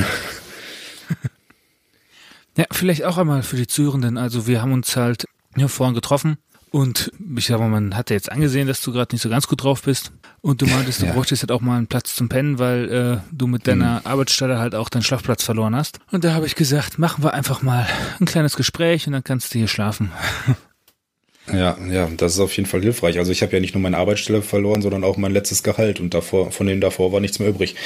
Speaker 2: Ja, vielleicht auch einmal für die Zuhörenden. Also wir haben uns halt ja, vorhin getroffen und ich sag mal, man hat ja jetzt angesehen, dass du gerade nicht so ganz gut drauf bist und du meintest, du ja. bräuchtest halt auch mal einen Platz zum Pennen, weil äh, du mit deiner mhm. Arbeitsstelle halt auch deinen Schlafplatz verloren hast. Und da habe ich gesagt, machen wir einfach mal ein kleines Gespräch und dann kannst du hier schlafen.
Speaker 3: Ja, ja, das ist auf jeden Fall hilfreich. Also ich habe ja nicht nur meine Arbeitsstelle verloren, sondern auch mein letztes Gehalt und davor, von dem davor war nichts mehr übrig.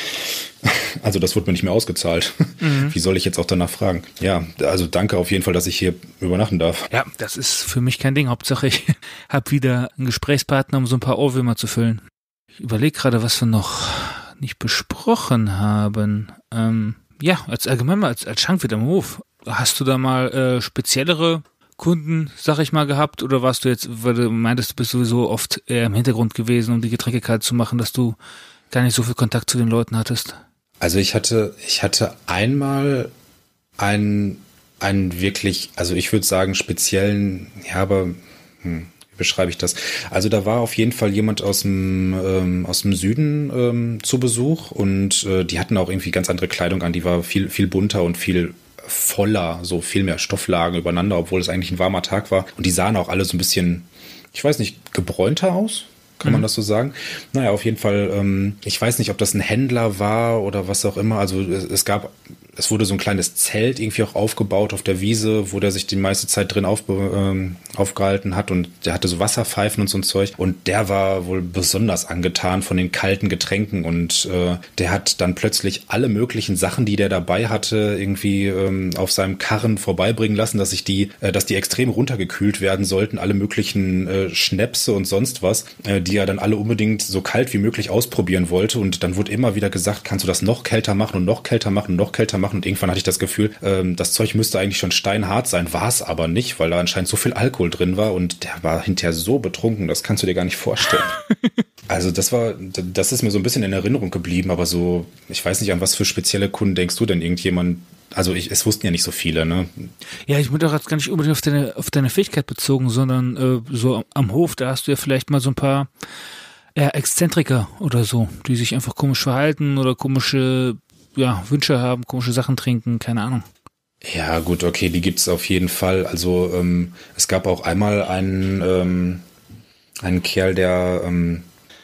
Speaker 3: Also das wurde mir nicht mehr ausgezahlt. Mhm. Wie soll ich jetzt auch danach fragen? Ja, also danke auf jeden Fall, dass ich hier übernachten darf.
Speaker 2: Ja, das ist für mich kein Ding. Hauptsache ich habe wieder einen Gesprächspartner, um so ein paar Ohrwürmer zu füllen. Ich überlege gerade, was wir noch nicht besprochen haben. Ähm, ja, als allgemein mal als, als Schankwirt am Hof. Hast du da mal äh, speziellere Kunden, sag ich mal, gehabt? Oder warst du jetzt, weil du meintest, du bist sowieso oft eher im Hintergrund gewesen, um die Getränke kalt zu machen, dass du gar nicht so viel Kontakt zu den Leuten hattest?
Speaker 3: Also ich hatte, ich hatte einmal einen, einen wirklich, also ich würde sagen speziellen, ja, aber hm, wie beschreibe ich das? Also da war auf jeden Fall jemand aus dem ähm, aus dem Süden ähm, zu Besuch und äh, die hatten auch irgendwie ganz andere Kleidung an, die war viel viel bunter und viel voller, so viel mehr Stofflagen übereinander, obwohl es eigentlich ein warmer Tag war. Und die sahen auch alle so ein bisschen, ich weiß nicht, gebräunter aus. Kann man das so sagen? Naja, auf jeden Fall, ähm, ich weiß nicht, ob das ein Händler war oder was auch immer. Also es, es gab, es wurde so ein kleines Zelt irgendwie auch aufgebaut auf der Wiese, wo der sich die meiste Zeit drin auf, ähm, aufgehalten hat und der hatte so Wasserpfeifen und so ein Zeug und der war wohl besonders angetan von den kalten Getränken und äh, der hat dann plötzlich alle möglichen Sachen, die der dabei hatte, irgendwie ähm, auf seinem Karren vorbeibringen lassen, dass sich die, äh, dass die extrem runtergekühlt werden sollten, alle möglichen äh, Schnäpse und sonst was, äh, die er dann alle unbedingt so kalt wie möglich ausprobieren wollte und dann wurde immer wieder gesagt, kannst du das noch kälter machen und noch kälter machen und noch kälter machen und irgendwann hatte ich das Gefühl, ähm, das Zeug müsste eigentlich schon steinhart sein, war es aber nicht, weil da anscheinend so viel Alkohol drin war und der war hinterher so betrunken, das kannst du dir gar nicht vorstellen. Also das war, das ist mir so ein bisschen in Erinnerung geblieben, aber so, ich weiß nicht, an was für spezielle Kunden denkst du denn, irgendjemand, also ich, es wussten ja nicht so viele, ne?
Speaker 2: Ja, ich bin doch jetzt gar nicht unbedingt auf deine, auf deine Fähigkeit bezogen, sondern äh, so am Hof, da hast du ja vielleicht mal so ein paar ja, Exzentriker oder so, die sich einfach komisch verhalten oder komische ja, Wünsche haben, komische Sachen trinken, keine Ahnung.
Speaker 3: Ja, gut, okay, die gibt's auf jeden Fall. Also ähm, es gab auch einmal einen, ähm, einen Kerl, der ähm,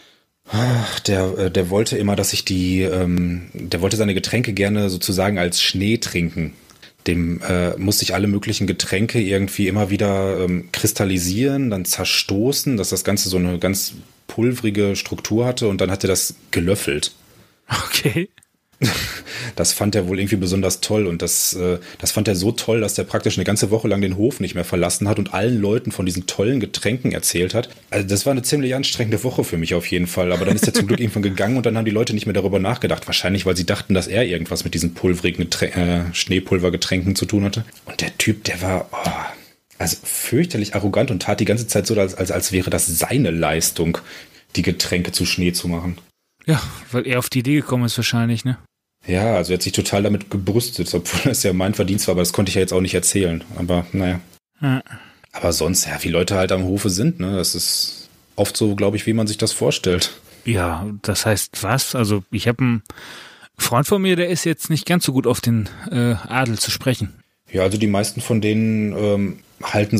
Speaker 3: der der wollte immer, dass ich die, ähm, der wollte seine Getränke gerne sozusagen als Schnee trinken. Dem äh, musste ich alle möglichen Getränke irgendwie immer wieder ähm, kristallisieren, dann zerstoßen, dass das Ganze so eine ganz pulvrige Struktur hatte und dann hat er das gelöffelt.
Speaker 2: Okay.
Speaker 3: Das fand er wohl irgendwie besonders toll und das, äh, das fand er so toll, dass der praktisch eine ganze Woche lang den Hof nicht mehr verlassen hat und allen Leuten von diesen tollen Getränken erzählt hat. Also das war eine ziemlich anstrengende Woche für mich auf jeden Fall, aber dann ist er zum Glück irgendwann gegangen und dann haben die Leute nicht mehr darüber nachgedacht. Wahrscheinlich, weil sie dachten, dass er irgendwas mit diesen pulverigen Geträn- äh, Schneepulvergetränken zu tun hatte. Und der Typ, der war oh, also fürchterlich arrogant und tat die ganze Zeit so, als, als, als wäre das seine Leistung, die Getränke zu Schnee zu machen.
Speaker 2: Ja, weil er auf die Idee gekommen ist wahrscheinlich, ne?
Speaker 3: Ja, also er hat sich total damit gebrüstet, obwohl das ja mein Verdienst war, aber das konnte ich ja jetzt auch nicht erzählen. Aber naja. Ja. Aber sonst, ja, wie Leute halt am Hofe sind, ne? Das ist oft so, glaube ich, wie man sich das vorstellt.
Speaker 2: Ja, das heißt was? Also ich habe einen Freund von mir, der ist jetzt nicht ganz so gut auf den äh, Adel zu sprechen.
Speaker 3: Ja, also die meisten von denen ähm, halten sich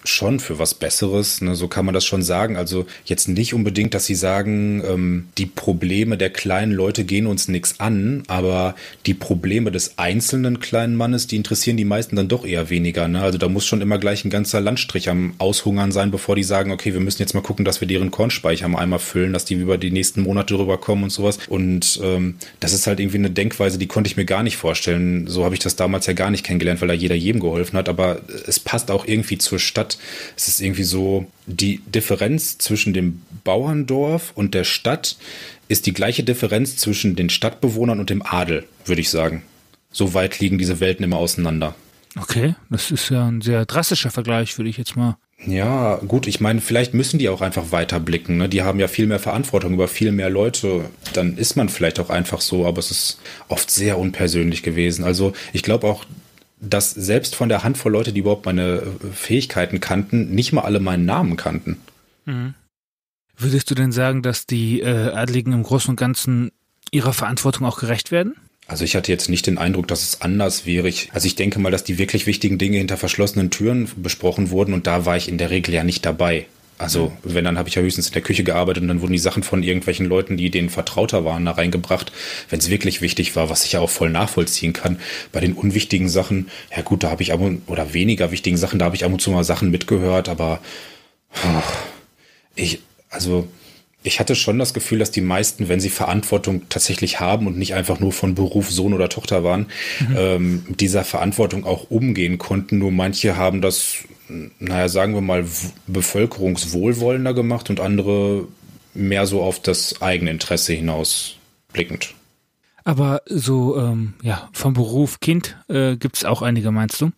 Speaker 3: schon für was Besseres, ne? So kann man das schon sagen. Also jetzt nicht unbedingt, dass sie sagen, ähm, die Probleme der kleinen Leute gehen uns nichts an, aber die Probleme des einzelnen kleinen Mannes, die interessieren die meisten dann doch eher weniger. Ne? Also da muss schon immer gleich ein ganzer Landstrich am Aushungern sein, bevor die sagen, okay, wir müssen jetzt mal gucken, dass wir deren Kornspeicher mal einmal füllen, dass die über die nächsten Monate rüberkommen und sowas. Und ähm, das ist halt irgendwie eine Denkweise, die konnte ich mir gar nicht vorstellen. So habe ich das damals ja gar nicht kennengelernt, weil da jeder jedem geholfen hat. Aber es passt auch irgendwie zur Stadt. Es ist irgendwie so, die Differenz zwischen dem Bauerndorf und der Stadt ist die gleiche Differenz zwischen den Stadtbewohnern und dem Adel, würde ich sagen. So weit liegen diese Welten immer auseinander.
Speaker 2: Okay, das ist ja ein sehr drastischer Vergleich, würde ich jetzt mal.
Speaker 3: Ja, gut, ich meine, vielleicht müssen die auch einfach weiter blicken. Ne? Die haben ja viel mehr Verantwortung über viel mehr Leute. Dann ist man vielleicht auch einfach so, aber es ist oft sehr unpersönlich gewesen. Also ich glaube auch, dass selbst von der Handvoll Leute, die überhaupt meine Fähigkeiten kannten, nicht mal alle meinen Namen kannten.
Speaker 2: Mhm. Würdest du denn sagen, dass die äh, Adligen im Großen und Ganzen ihrer Verantwortung auch gerecht werden?
Speaker 3: Also ich hatte jetzt nicht den Eindruck, dass es anders wäre. Ich, also ich denke mal, dass die wirklich wichtigen Dinge hinter verschlossenen Türen besprochen wurden und da war ich in der Regel ja nicht dabei. Also wenn, dann habe ich ja höchstens in der Küche gearbeitet und dann wurden die Sachen von irgendwelchen Leuten, die denen vertrauter waren, da reingebracht, wenn es wirklich wichtig war, was ich ja auch voll nachvollziehen kann. Bei den unwichtigen Sachen, ja gut, da habe ich ab und, oder weniger wichtigen Sachen, da habe ich ab und zu mal Sachen mitgehört, aber ach, ich, also ich hatte schon das Gefühl, dass die meisten, wenn sie Verantwortung tatsächlich haben und nicht einfach nur von Beruf Sohn oder Tochter waren, mhm. ähm, mit dieser Verantwortung auch umgehen konnten. Nur manche haben das, naja, sagen wir mal, bevölkerungswohlwollender gemacht und andere mehr so auf das eigene Interesse hinaus blickend.
Speaker 2: Aber so, ähm, ja, vom Beruf Kind äh, gibt es auch einige, meinst du?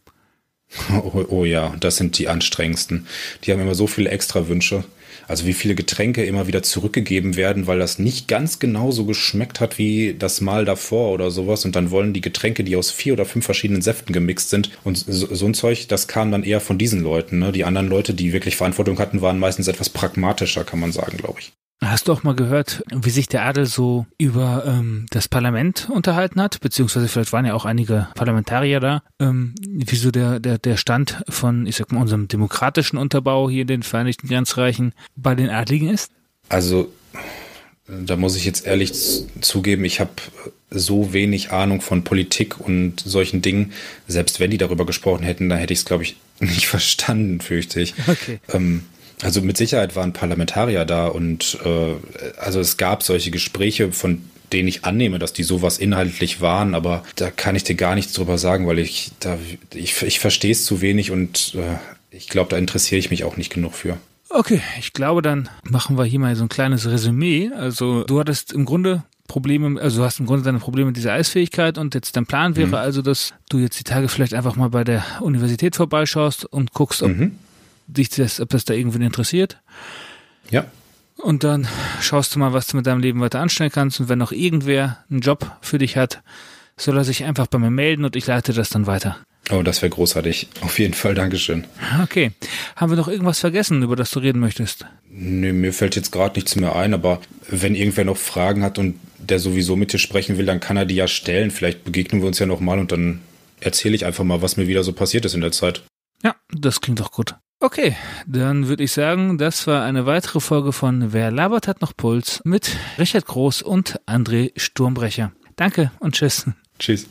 Speaker 3: Oh, oh ja, das sind die anstrengendsten. Die haben immer so viele Extrawünsche. Also wie viele Getränke immer wieder zurückgegeben werden, weil das nicht ganz genauso geschmeckt hat wie das Mal davor oder sowas. Und dann wollen die Getränke, die aus vier oder fünf verschiedenen Säften gemixt sind. Und so, so ein Zeug, das kam dann eher von diesen Leuten. Ne? Die anderen Leute, die wirklich Verantwortung hatten, waren meistens etwas pragmatischer, kann man sagen, glaube ich.
Speaker 2: Hast du auch mal gehört, wie sich der Adel so über ähm, das Parlament unterhalten hat? Beziehungsweise vielleicht waren ja auch einige Parlamentarier da. Ähm, wie so der, der, der Stand von, ich sag mal, unserem demokratischen Unterbau hier in den Vereinigten Grenzreichen bei den Adligen ist?
Speaker 3: Also, da muss ich jetzt ehrlich zugeben, ich habe so wenig Ahnung von Politik und solchen Dingen. Selbst wenn die darüber gesprochen hätten, dann hätte ich es, glaube ich, nicht verstanden, fürchte ich.
Speaker 2: Okay.
Speaker 3: Ähm, Also mit Sicherheit waren Parlamentarier da und äh, also es gab solche Gespräche, von denen ich annehme, dass die sowas inhaltlich waren, aber da kann ich dir gar nichts drüber sagen, weil ich da ich, ich verstehe es zu wenig und äh, ich glaube, da interessiere ich mich auch nicht genug für.
Speaker 2: Okay, ich glaube, dann machen wir hier mal so ein kleines Resümee. Also du hattest im Grunde Probleme, also du hast im Grunde deine Probleme mit dieser Eisfähigkeit und jetzt dein Plan wäre mhm. also, dass du jetzt die Tage vielleicht einfach mal bei der Universität vorbeischaust und guckst, ob mhm. dich das, ob das da irgendwen interessiert.
Speaker 3: Ja.
Speaker 2: Und dann schaust du mal, was du mit deinem Leben weiter anstellen kannst. Und wenn noch irgendwer einen Job für dich hat, soll er sich einfach bei mir melden und ich leite das dann weiter.
Speaker 3: Oh, das wäre großartig. Auf jeden Fall, Dankeschön.
Speaker 2: Okay. Haben wir noch irgendwas vergessen, über das du reden möchtest?
Speaker 3: Nee, mir fällt jetzt gerade nichts mehr ein, aber wenn irgendwer noch Fragen hat und der sowieso mit dir sprechen will, dann kann er die ja stellen. Vielleicht begegnen wir uns ja nochmal und dann erzähle ich einfach mal, was mir wieder so passiert ist in der Zeit.
Speaker 2: Ja, das klingt doch gut. Okay, dann würde ich sagen, das war eine weitere Folge von Wer labert hat noch Puls mit Richard Groß und André Sturmbrecher. Danke und tschüss.
Speaker 3: Tschüss.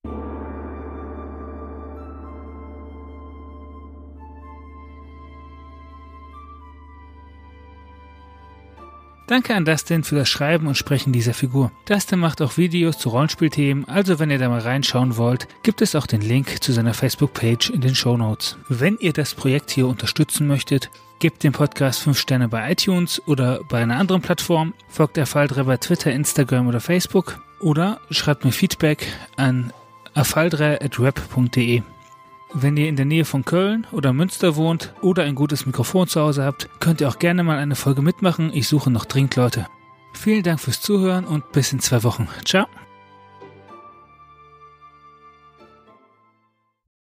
Speaker 2: Danke an Dustin für das Schreiben und Sprechen dieser Figur. Dustin macht auch Videos zu Rollenspielthemen, also wenn ihr da mal reinschauen wollt, gibt es auch den Link zu seiner Facebook-Page in den Shownotes. Wenn ihr das Projekt hier unterstützen möchtet, gebt dem Podcast fünf Sterne bei iTunes oder bei einer anderen Plattform, folgt Afaldre bei Twitter, Instagram oder Facebook oder schreibt mir Feedback an afaldre at web punkt de. Wenn ihr in der Nähe von Köln oder Münster wohnt oder ein gutes Mikrofon zu Hause habt, könnt ihr auch gerne mal eine Folge mitmachen. Ich suche noch dringend Leute. Vielen Dank fürs Zuhören und bis in zwei Wochen. Ciao.